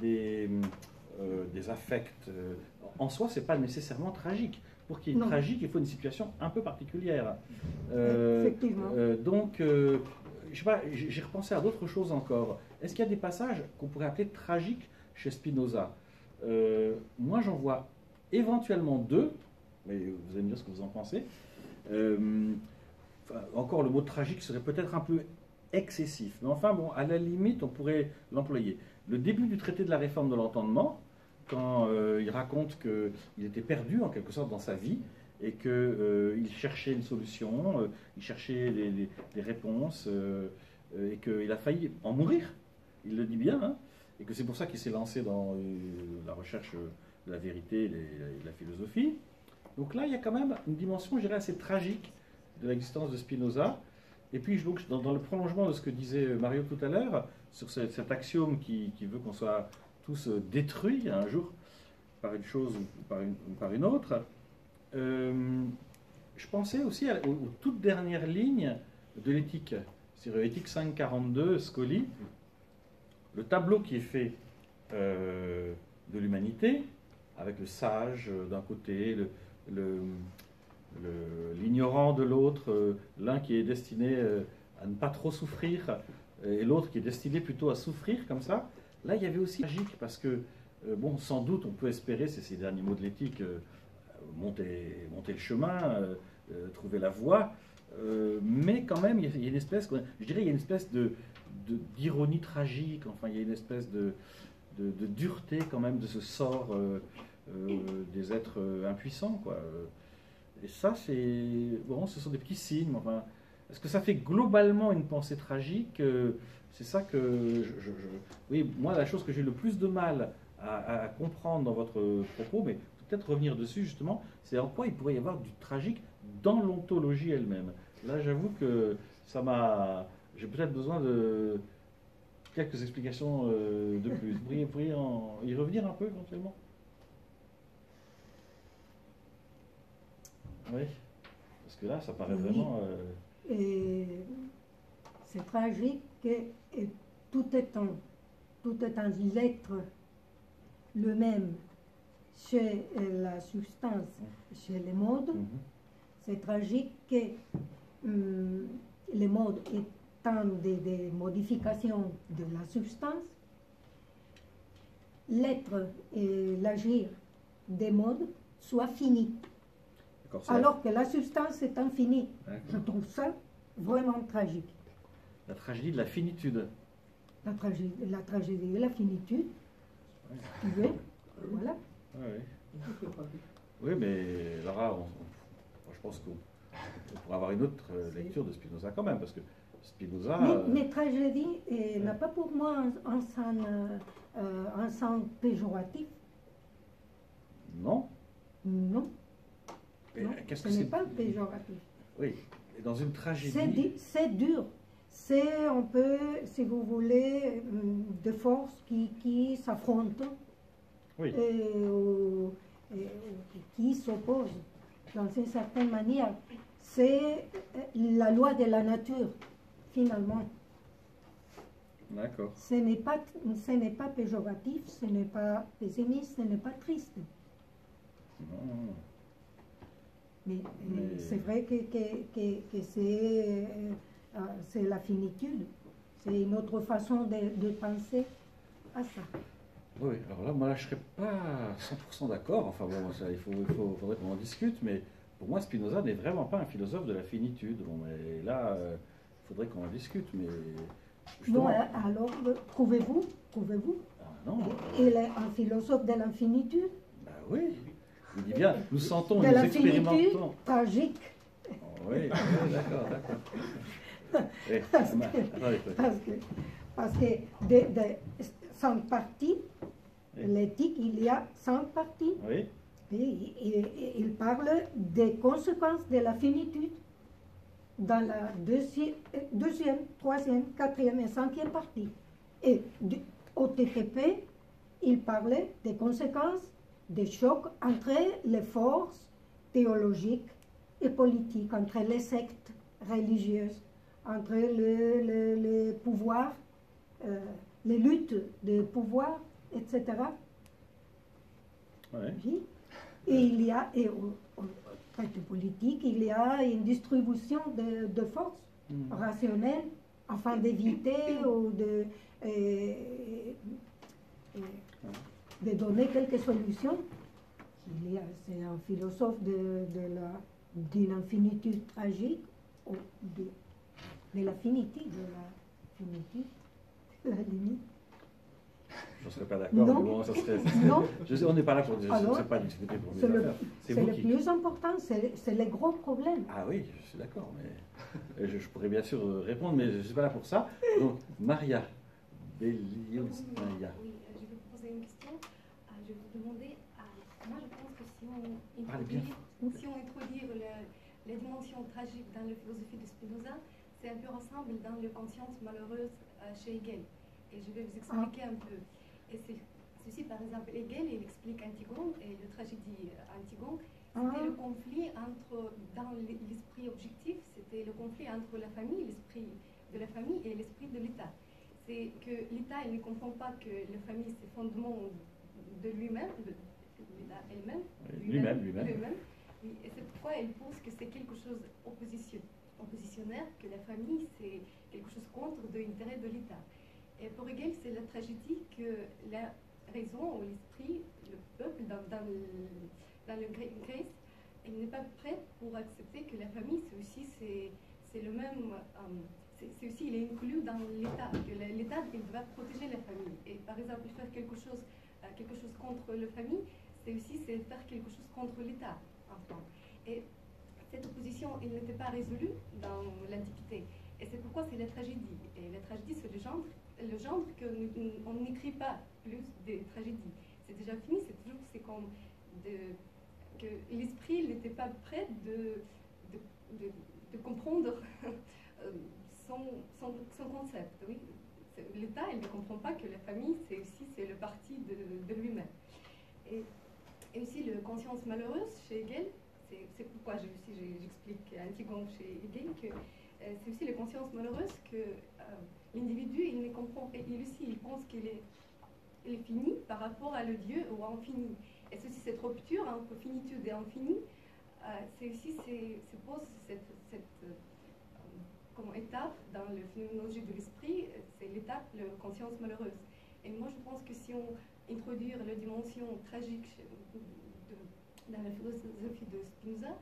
des affects, en soi, c'est pas nécessairement tragique. Pour qu'il y ait Non. tragique, il faut une situation un peu particulière. Effectivement. Donc, je sais pas, j'ai repensé à d'autres choses encore. Est-ce qu'il y a des passages qu'on pourrait appeler tragiques chez Spinoza? Moi, j'en vois éventuellement deux, mais vous allez me dire ce que vous en pensez. Encore, le mot tragique serait peut-être un peu excessif, mais enfin, bon, à la limite, on pourrait l'employer. Le début du traité de la réforme de l'entendement, quand il raconte qu'il était perdu en quelque sorte dans sa vie et qu'il cherchait une solution, il cherchait des réponses et qu'il a failli en mourir. Il le dit bien, hein, et que c'est pour ça qu'il s'est lancé dans la recherche de la vérité et de la philosophie. Donc là, il y a quand même une dimension, je dirais, assez tragique de l'existence de Spinoza. Et puis, donc, dans le prolongement de ce que disait Mario tout à l'heure, sur cet axiome qui veut qu'on soit tous détruits un jour par une chose ou par une autre, je pensais aussi aux toutes dernières lignes de l'éthique. C'est éthique 542, Scoli, le tableau qui est fait de l'humanité, avec le sage d'un côté, l'ignorant de l'autre, l'un qui est destiné à ne pas trop souffrir, et l'autre qui est destiné plutôt à souffrir, comme ça. Là, il y avait aussi tragique, parce que, bon, sans doute, on peut espérer, c'est ces derniers mots de l'éthique, monter le chemin, trouver la voie, mais quand même, il y a une espèce, je dirais, il y a une espèce d'ironie tragique, enfin, il y a une espèce de dureté quand même de ce sort des êtres impuissants, quoi. Et ça, bon, ce sont des petits signes. Enfin, est-ce que ça fait globalement une pensée tragique? C'est ça que oui, moi, la chose que j'ai le plus de mal à comprendre dans votre propos, mais peut-être revenir dessus justement, c'est en quoi il pourrait y avoir du tragique dans l'ontologie elle-même. Là, j'avoue que ça m'a... J'ai peut-être besoin de quelques explications de plus. Vous pourriez y revenir un peu éventuellement? Oui, parce que là, ça paraît Oui. vraiment... Et c'est tragique et tout étant l'être le même chez la substance, chez les modes, c'est tragique que les modes étant des modifications de la substance, l'être et l'agir des modes soient finis. Alors que la substance est infinie. Je trouve ça vraiment tragique. La tragédie de la finitude. La tragédie de la finitude. Tu veux? Voilà. Oui, mais Laura, je pense qu'on pourrait avoir une autre lecture de Spinoza quand même, parce que Spinoza... Mais tragédie n'a pas pour moi un sens péjoratif. Non? Non. Mais Non, qu'est-ce ce que n'est c'est? pas péjoratif. Oui, et dans une tragédie... C'est dur. C'est un peu, si vous voulez, deux forces qui s'affrontent Oui. et qui s'opposent dans une certaine manière. C'est la loi de la nature, finalement. D'accord. Ce n'est pas péjoratif, ce n'est pas pessimiste, ce n'est pas triste. Non. Mais c'est vrai que c'est la finitude. C'est une autre façon de penser à ça. Oui, alors là, moi, là, je ne serais pas 100% d'accord. Enfin, bon, ça, faudrait qu'on en discute, mais pour moi, Spinoza n'est vraiment pas un philosophe de la finitude. Bon, mais là, il faudrait qu'on en discute, mais... Justement... Non, alors, prouvez-vous. Ah, non. Il est un philosophe de l'infinitude. Ben oui. Il dit bien, nous sentons de et nous expérimentons. Tragique. Oh, oui, d'accord. Parce que de 5 parties, l'éthique, il y a 5 parties. Oui. Et il parle des conséquences de la finitude dans la deuxième, troisième, quatrième et cinquième partie. Et au TTP, il parlait des conséquences des chocs entre les forces théologiques et politiques, entre les sectes religieuses, entre le pouvoir, les luttes de pouvoir, etc. Ouais. Et il y a, au traité politique, il y a une distribution de forces rationnelles afin d'éviter ou de donner quelques solutions. C'est un philosophe d'une infinitude tragique, ou de la finitude, de la limite. Je ne serais pas d'accord, mais bon, ça serait... Non. On n'est pas là pour dire, Alors, c'est pas discuter pour mes affaires. C'est le plus important, c'est les gros problèmes. Ah oui, je suis d'accord, mais je pourrais bien sûr répondre, mais je ne suis pas là pour ça. Donc, Maria Beliounskaya. Oui, je vais vous poser une question. Je vais vous demander, moi je pense que si on introduit les dimensions tragiques dans la philosophie de Spinoza, c'est un peu ensemble dans les consciences malheureuses chez Hegel. Et je vais vous expliquer un peu. Et ceci, par exemple, Hegel, il explique Antigone, et la tragédie Antigone, c'était le conflit dans l'esprit objectif, c'était le conflit entre la famille, l'esprit de la famille et l'esprit de l'État. C'est que l'État, il ne comprend pas que la famille, c'est le fondement de lui-même, de l'État elle-même. Lui-même. Oui, et c'est pourquoi il pense que c'est quelque chose oppositionnaire, que la famille, c'est quelque chose contre l'intérêt de l'État. Et pour Hegel, c'est la tragédie que la raison ou l'esprit, le peuple, dans le Grèce, il n'est pas prêt pour accepter que la famille, c'est le même... c'est aussi, il est inclus dans l'État, que l'État, il doit protéger la famille. Et par exemple, faire quelque chose contre la famille, c'est faire quelque chose contre l'État, enfin. Et cette opposition, il n'était pas résolue dans l'Antiquité. Et c'est pourquoi c'est la tragédie. Et la tragédie, c'est le genre qu'on n'écrit pas plus des tragédies. c'est déjà fini, c'est comme que l'esprit n'était pas prêt de comprendre son concept. Oui. L'État, il ne comprend pas que la famille, c'est le parti de lui-même. Et aussi, la conscience malheureuse chez Hegel, c'est pourquoi j'explique à Antigone chez Hegel que c'est aussi la conscience malheureuse que l'individu, il ne comprend, il aussi, il pense qu'il est fini par rapport à le Dieu ou à infini. Et c'est aussi cette rupture entre finitude et infini, c'est aussi, pose cette étape dans la phénoménologie de l'esprit, c'est l'étape, la conscience malheureuse. Et moi, je pense que si on introduit la dimension tragique dans la philosophie de Spinoza,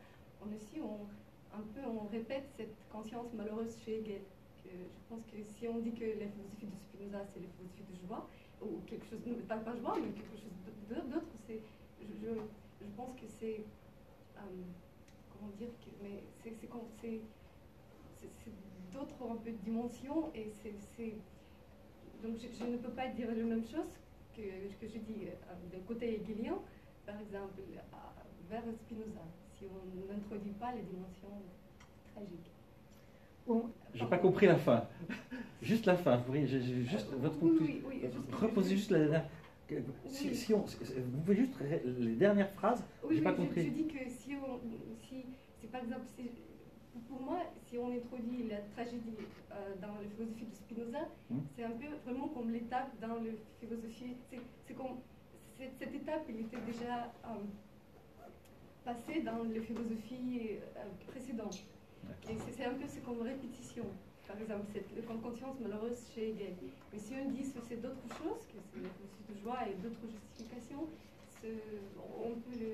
on répète cette conscience malheureuse chez Hegel. Je pense que si on dit que la philosophie de Spinoza, c'est la philosophie de joie, ou quelque chose, pas joie, mais quelque chose d'autre, je pense que c'est, comment dire, mais c'est d'autres un peu dimensions, et donc je ne peux pas dire la même chose que je dis d'un côté hegelien, par exemple, vers Spinoza, si on n'introduit pas les dimensions tragiques. Bon. J'ai pas compris la fin. Juste la fin. Juste votre conclusion. Oui, reposez juste la dernière. Vous pouvez juste les dernières phrases. J'ai pas compris. Je dis que si par exemple, pour moi, si on introduit la tragédie dans la philosophie de Spinoza, c'est un peu vraiment comme l'étape dans la philosophie. C'est comme cette étape, elle était déjà passée dans la philosophie précédente. Et c'est un peu comme répétition. Par exemple, cette conscience malheureuse chez Hegel. Mais si on dit que c'est d'autres choses, que c'est la philosophie de joie et d'autres justifications, on peut le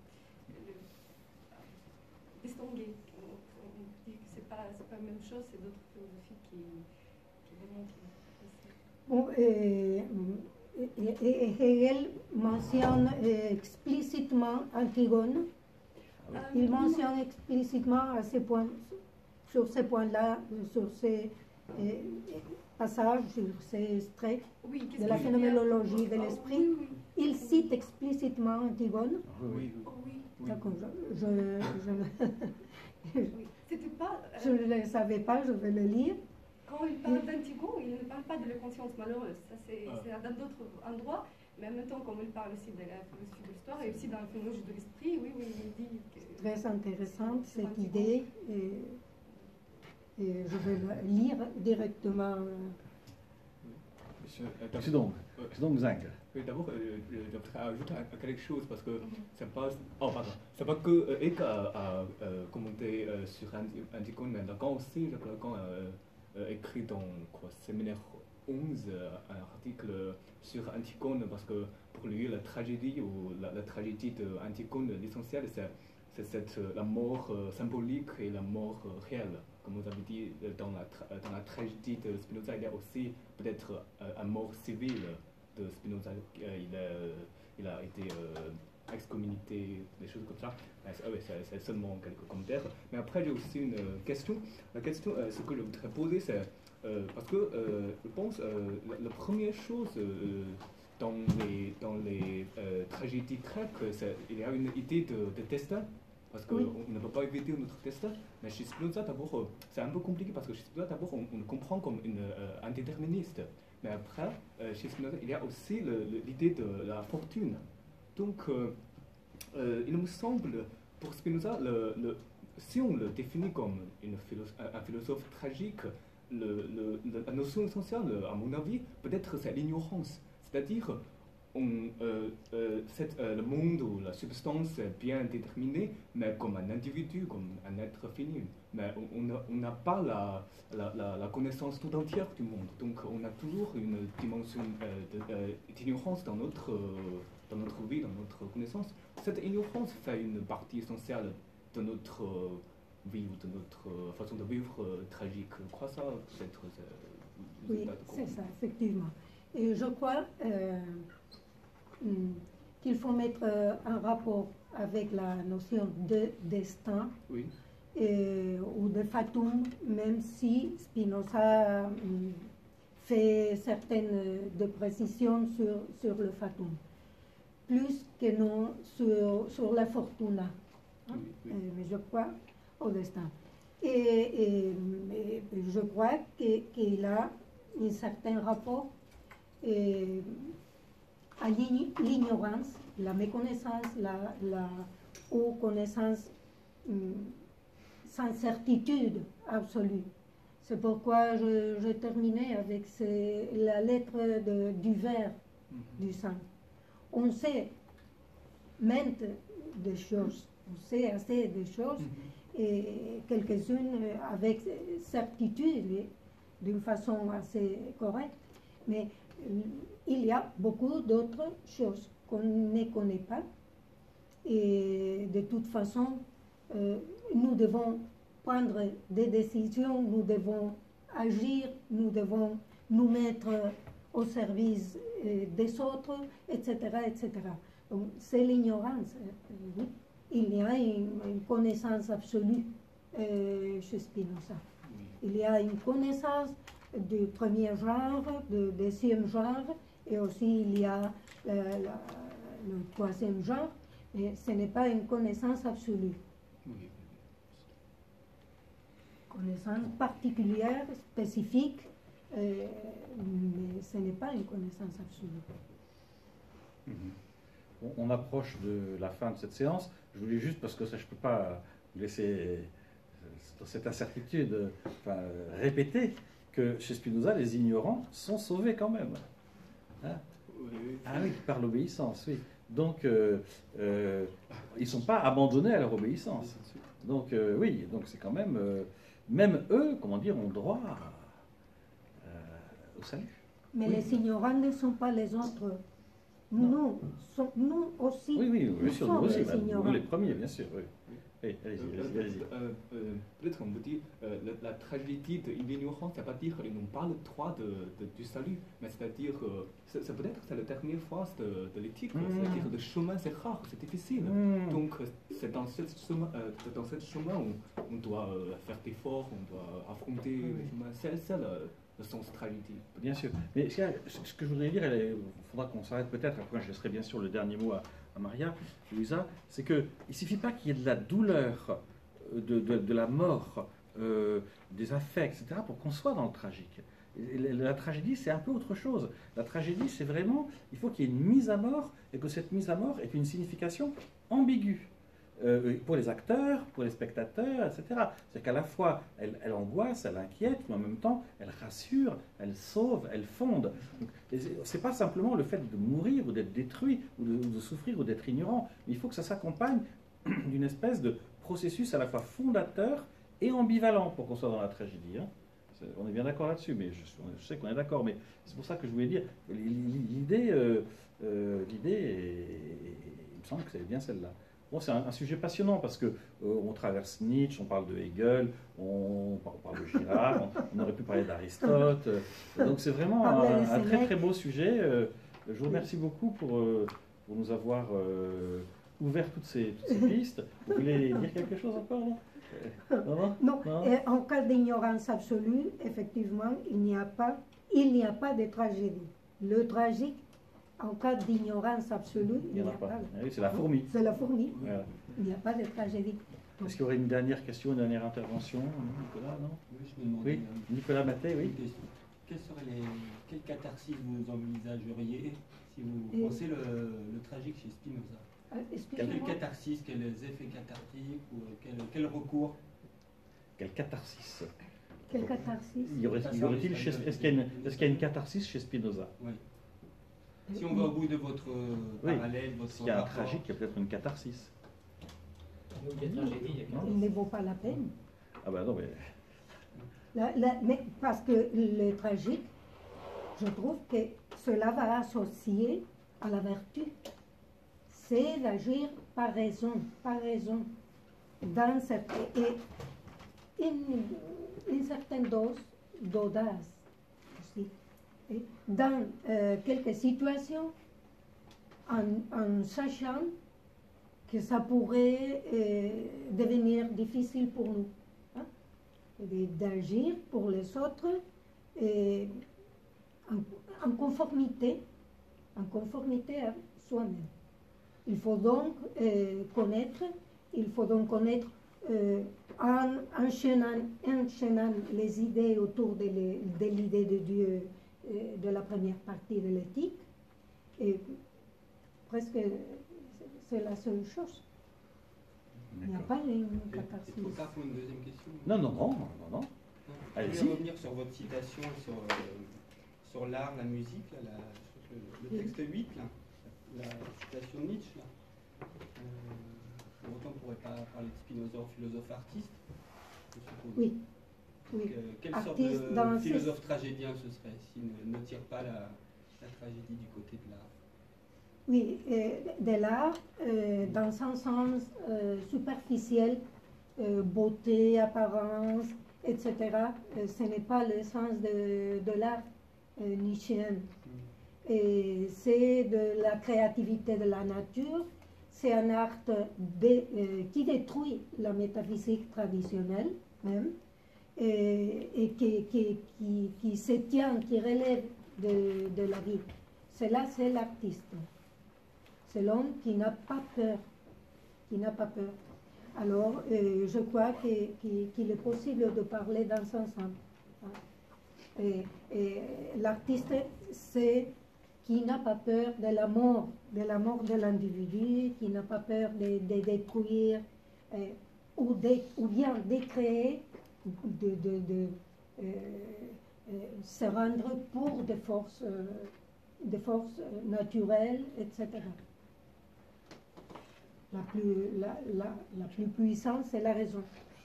distinguer. On dit que c'est pas la même chose, c'est d'autres philosophies qui vraiment Bon, Hegel mentionne explicitement Antigone. Il mentionne explicitement à ces points, sur ces points-là, sur ces passages, sur ces extraits de la phénoménologie de l'esprit. Il cite explicitement Antigone. Oui. D'accord, je ne le savais pas, je vais le lire. Quand il parle d'Antigone, il ne parle pas de la conscience malheureuse. Ça, c'est dans d'autres endroits. Mais en même temps, comme il parle aussi de la philosophie de l'histoire et aussi dans la phénoménologie de l'esprit, oui, il dit que... Très intéressante cette idée. Et je vais le lire directement. C'est donc Zinc. Oui, d'abord, je voudrais ajouter quelque chose parce que c'est pas que Eka a commenté sur Antigone, mais Lacan aussi, Lacan a écrit dans séminaire 11 un article sur Antigone parce que pour lui la tragédie ou la tragédie d'Antigone, l'essentiel c'est la mort symbolique et la mort réelle. Comme vous avez dit, dans la tragédie de Spinoza, il y a aussi peut-être un mort civile de Spinoza. Il a été excommuniqué, des choses comme ça. C'est seulement quelques commentaires. Mais après, j'ai aussi une question. La question, ce que je voudrais poser, c'est parce que je pense la première chose dans les tragédies grecques, il y a une idée de destin. Parce qu'on ne peut pas éviter notre destin. Mais chez Spinoza, d'abord, c'est un peu compliqué parce que chez Spinoza, d'abord, on comprend comme une indéterministe. Mais après, chez Spinoza, il y a aussi l'idée de la fortune. Donc, il me semble, pour Spinoza, si on le définit comme un philosophe tragique, la notion essentielle, à mon avis, peut-être c'est l'ignorance. C'est-à-dire, le monde ou la substance est bien déterminée, mais comme un individu, comme un être fini. Mais on n'a pas la connaissance tout entière du monde. Donc on a toujours une dimension d'ignorance dans notre vie, dans notre connaissance. Cette ignorance fait une partie essentielle de notre vie ou de notre façon de vivre tragique. Je crois ça, peut-être. Oui, c'est ça, effectivement. Et je crois qu'il faut mettre un rapport avec la notion de destin ou de fatum, même si Spinoza fait certaines de précisions sur le fatum. plus que non sur la fortuna. Hein? Mais je crois au destin. Et je crois qu'il a un certain rapport à l'ignorance, la méconnaissance, ou connaissance sans certitude absolue. C'est pourquoi je terminais avec la lettre du vers du saint. On sait maintes des choses, on sait assez de choses, et quelques-unes avec certitude, d'une façon assez correcte, mais il y a beaucoup d'autres choses qu'on ne connaît pas, et de toute façon, nous devons prendre des décisions, nous devons agir, nous devons nous mettre au service des autres, etc., etc. Donc, c'est l'ignorance. Oui. Il y a une connaissance absolue chez Spinoza. Il y a une connaissance du premier genre, du deuxième genre, et aussi il y a le troisième genre, mais ce n'est pas une connaissance absolue. Connaissance particulière, spécifique, mais ce n'est pas une connaissance absolue. On approche de la fin de cette séance. Je voulais juste, parce que ça, je ne peux pas vous laisser dans cette incertitude, répéter que chez Spinoza, les ignorants sont sauvés quand même. Hein? Ah oui, par l'obéissance, oui. Donc, ils ne sont pas abandonnés à leur obéissance. Donc, oui, donc c'est quand même... même eux, comment dire, ont droit au salut. Mais les ignorants ne sont pas les autres. Nous aussi. Oui, bien sûr, nous aussi. Nous Nous les premiers, bien sûr. Oui. Allez-y. Peut-être on peut dire la tragédie de l'ignorance, ça ne veut pas dire qu'ils n'ont pas le droit du salut, mais c'est-à-dire c'est peut-être c'est la dernière phase de l'éthique, c'est-à-dire le chemin c'est rare, c'est difficile. Donc c'est dans ce chemin où on doit faire des efforts, on doit affronter les chemins. C'est le sens tragédie. Bien sûr. Mais ce que je voudrais dire, il faudra qu'on s'arrête peut-être, après je laisserai bien sûr le dernier mot à Maria Luisa, c'est qu'il ne suffit pas qu'il y ait de la douleur, de la mort, des affects, etc., pour qu'on soit dans le tragique. Et la tragédie, c'est un peu autre chose. La tragédie, c'est vraiment, il faut qu'il y ait une mise à mort, et que cette mise à mort ait une signification ambiguë. Pour les acteurs, pour les spectateurs, etc. C'est qu'à la fois, elle angoisse, elle inquiète, mais en même temps, elle rassure, elle sauve, elle fonde. Ce n'est pas simplement le fait de mourir ou d'être détruit, ou de souffrir ou d'être ignorant, mais il faut que ça s'accompagne d'une espèce de processus à la fois fondateur et ambivalent pour qu'on soit dans la tragédie. Hein. On est bien d'accord là-dessus, mais je sais qu'on est d'accord, mais c'est pour ça que je voulais dire, l'idée, il me semble que c'est bien celle-là. Bon, c'est un sujet passionnant parce que on traverse Nietzsche, on parle de Hegel, on parle de Girard, on aurait pu parler d'Aristote. Donc c'est vraiment un très très beau sujet. Je vous remercie beaucoup pour nous avoir ouvert toutes ces pistes. Vous voulez dire quelque chose encore, non? Non. En cas d'ignorance absolue, effectivement, il n'y a pas de tragédie. Le tragique, en cas d'ignorance absolue, il n'y a pas. Oui, c'est la fourmi. C'est la fourmi. Voilà. Il n'y a pas de tragédie. Est-ce qu'il y aurait une dernière question, une dernière intervention, Nicolas, non? Oui, je me demandais. Oui, Nicolas Maté, oui. Quelle catharsis vous envisageriez si vous pensez le tragique chez Spinoza? Quelle catharsis, quels effets cathartiques ou quel recours? Quelle catharsis? Quelle catharsis? Est-ce qu'il y a une catharsis chez Spinoza? Oui. Si on va au bout de votre parallèle, votre s'il y a un tragique, il y a peut-être une catharsis. Il ne vaut pas la peine. Ah ben non, mais... mais parce que le tragique, je trouve que cela va associer à la vertu. C'est d'agir par raison, dans une certaine dose d'audace aussi. Et dans quelques situations, en sachant que ça pourrait devenir difficile pour nous, hein, d'agir pour les autres en conformité à soi-même. Il faut donc connaître en enchaînant les idées autour de l'idée de Dieu de la première partie de l'éthique. Et presque, c'est la seule chose. Il n'y a pas une catharsis. C'est trop tard pour une deuxième question? Non. Je voulais revenir sur votre citation, sur l'art, la musique, là, le texte 8, là, la citation de Nietzsche. Là. Pour autant, on ne pourrait pas parler de Spinoza en philosophe-artiste, je suppose. Oui. Quelle sorte de philosophe tragédien ce serait s'il ne tire pas la tragédie du côté de l'art? Oui, de l'art, dans un sens superficiel, beauté, apparence, etc. Ce n'est pas le sens de l'art nietzschéen. Et c'est de la créativité de la nature, c'est un art qui détruit la métaphysique traditionnelle même, et qui se tient, qui relève de la vie. Cela, c'est l'artiste. C'est l'homme qui n'a pas peur. Alors, je crois qu'il est possible de parler dans ce sens. Et l'artiste, c'est qui n'a pas peur de la mort de l'individu, qui n'a pas peur de détruire ou bien de créer, de se rendre pour des forces naturelles, etc. La plus puissante, c'est la raison.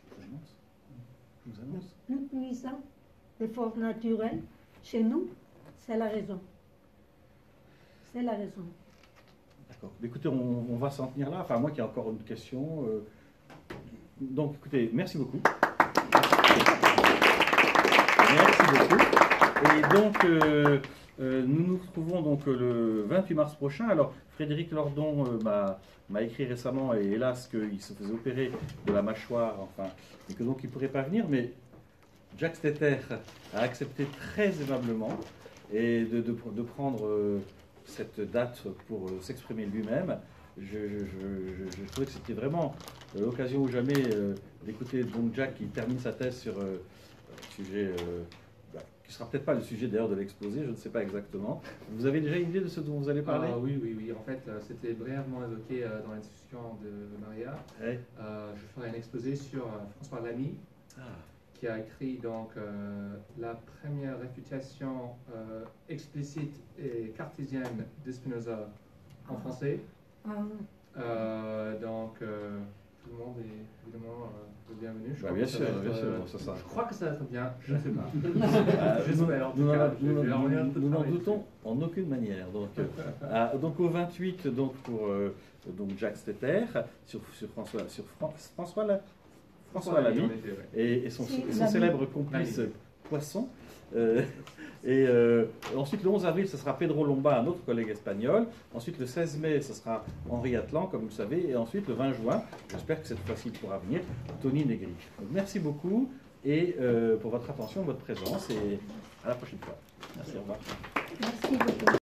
La plus puissante des forces naturelles, chez nous, c'est la raison. C'est la raison. D'accord. Écoutez, on va s'en tenir là. Enfin, moi qui ai encore une question. Donc, écoutez, merci beaucoup. Merci beaucoup. Et donc, nous nous retrouvons donc le 28 mars prochain. Alors, Frédéric Lordon m'a écrit récemment, et hélas, qu'il se faisait opérer de la mâchoire, enfin, et que donc il ne pourrait pas venir, mais Jacques Stetter a accepté très aimablement et de prendre cette date pour s'exprimer lui-même. Je trouvais que c'était vraiment l'occasion ou jamais d'écouter donc Jacques qui termine sa thèse sur un sujet qui ne sera peut-être pas le sujet d'ailleurs de l'exposé, je ne sais pas exactement. Vous avez déjà une idée de ce dont vous allez parler? Oui. En fait, c'était brièvement évoqué dans la discussion de Maria. Ouais. Je ferai un exposé sur François Lamy, qui a écrit donc la première réfutation explicite et cartésienne de Spinoza en français. Donc tout le monde est évidemment le bienvenu. Bien sûr, je crois que ça va être bien, je ne sais pas. Nous n'en doutons en aucune manière. Donc au 28, donc pour donc Jacques Stetter, sur François Lamy et son célèbre complice Poisson. Ensuite, le 11 avril, ce sera Pedro Lomba, un autre collègue espagnol. Ensuite, le 16 mai, ce sera Henri Atlan, comme vous le savez. Et ensuite, le 20 juin, j'espère que cette fois-ci il pourra venir, Tony Negri. Donc, merci beaucoup et pour votre attention, votre présence. Et à la prochaine fois. Merci, au revoir. Merci beaucoup.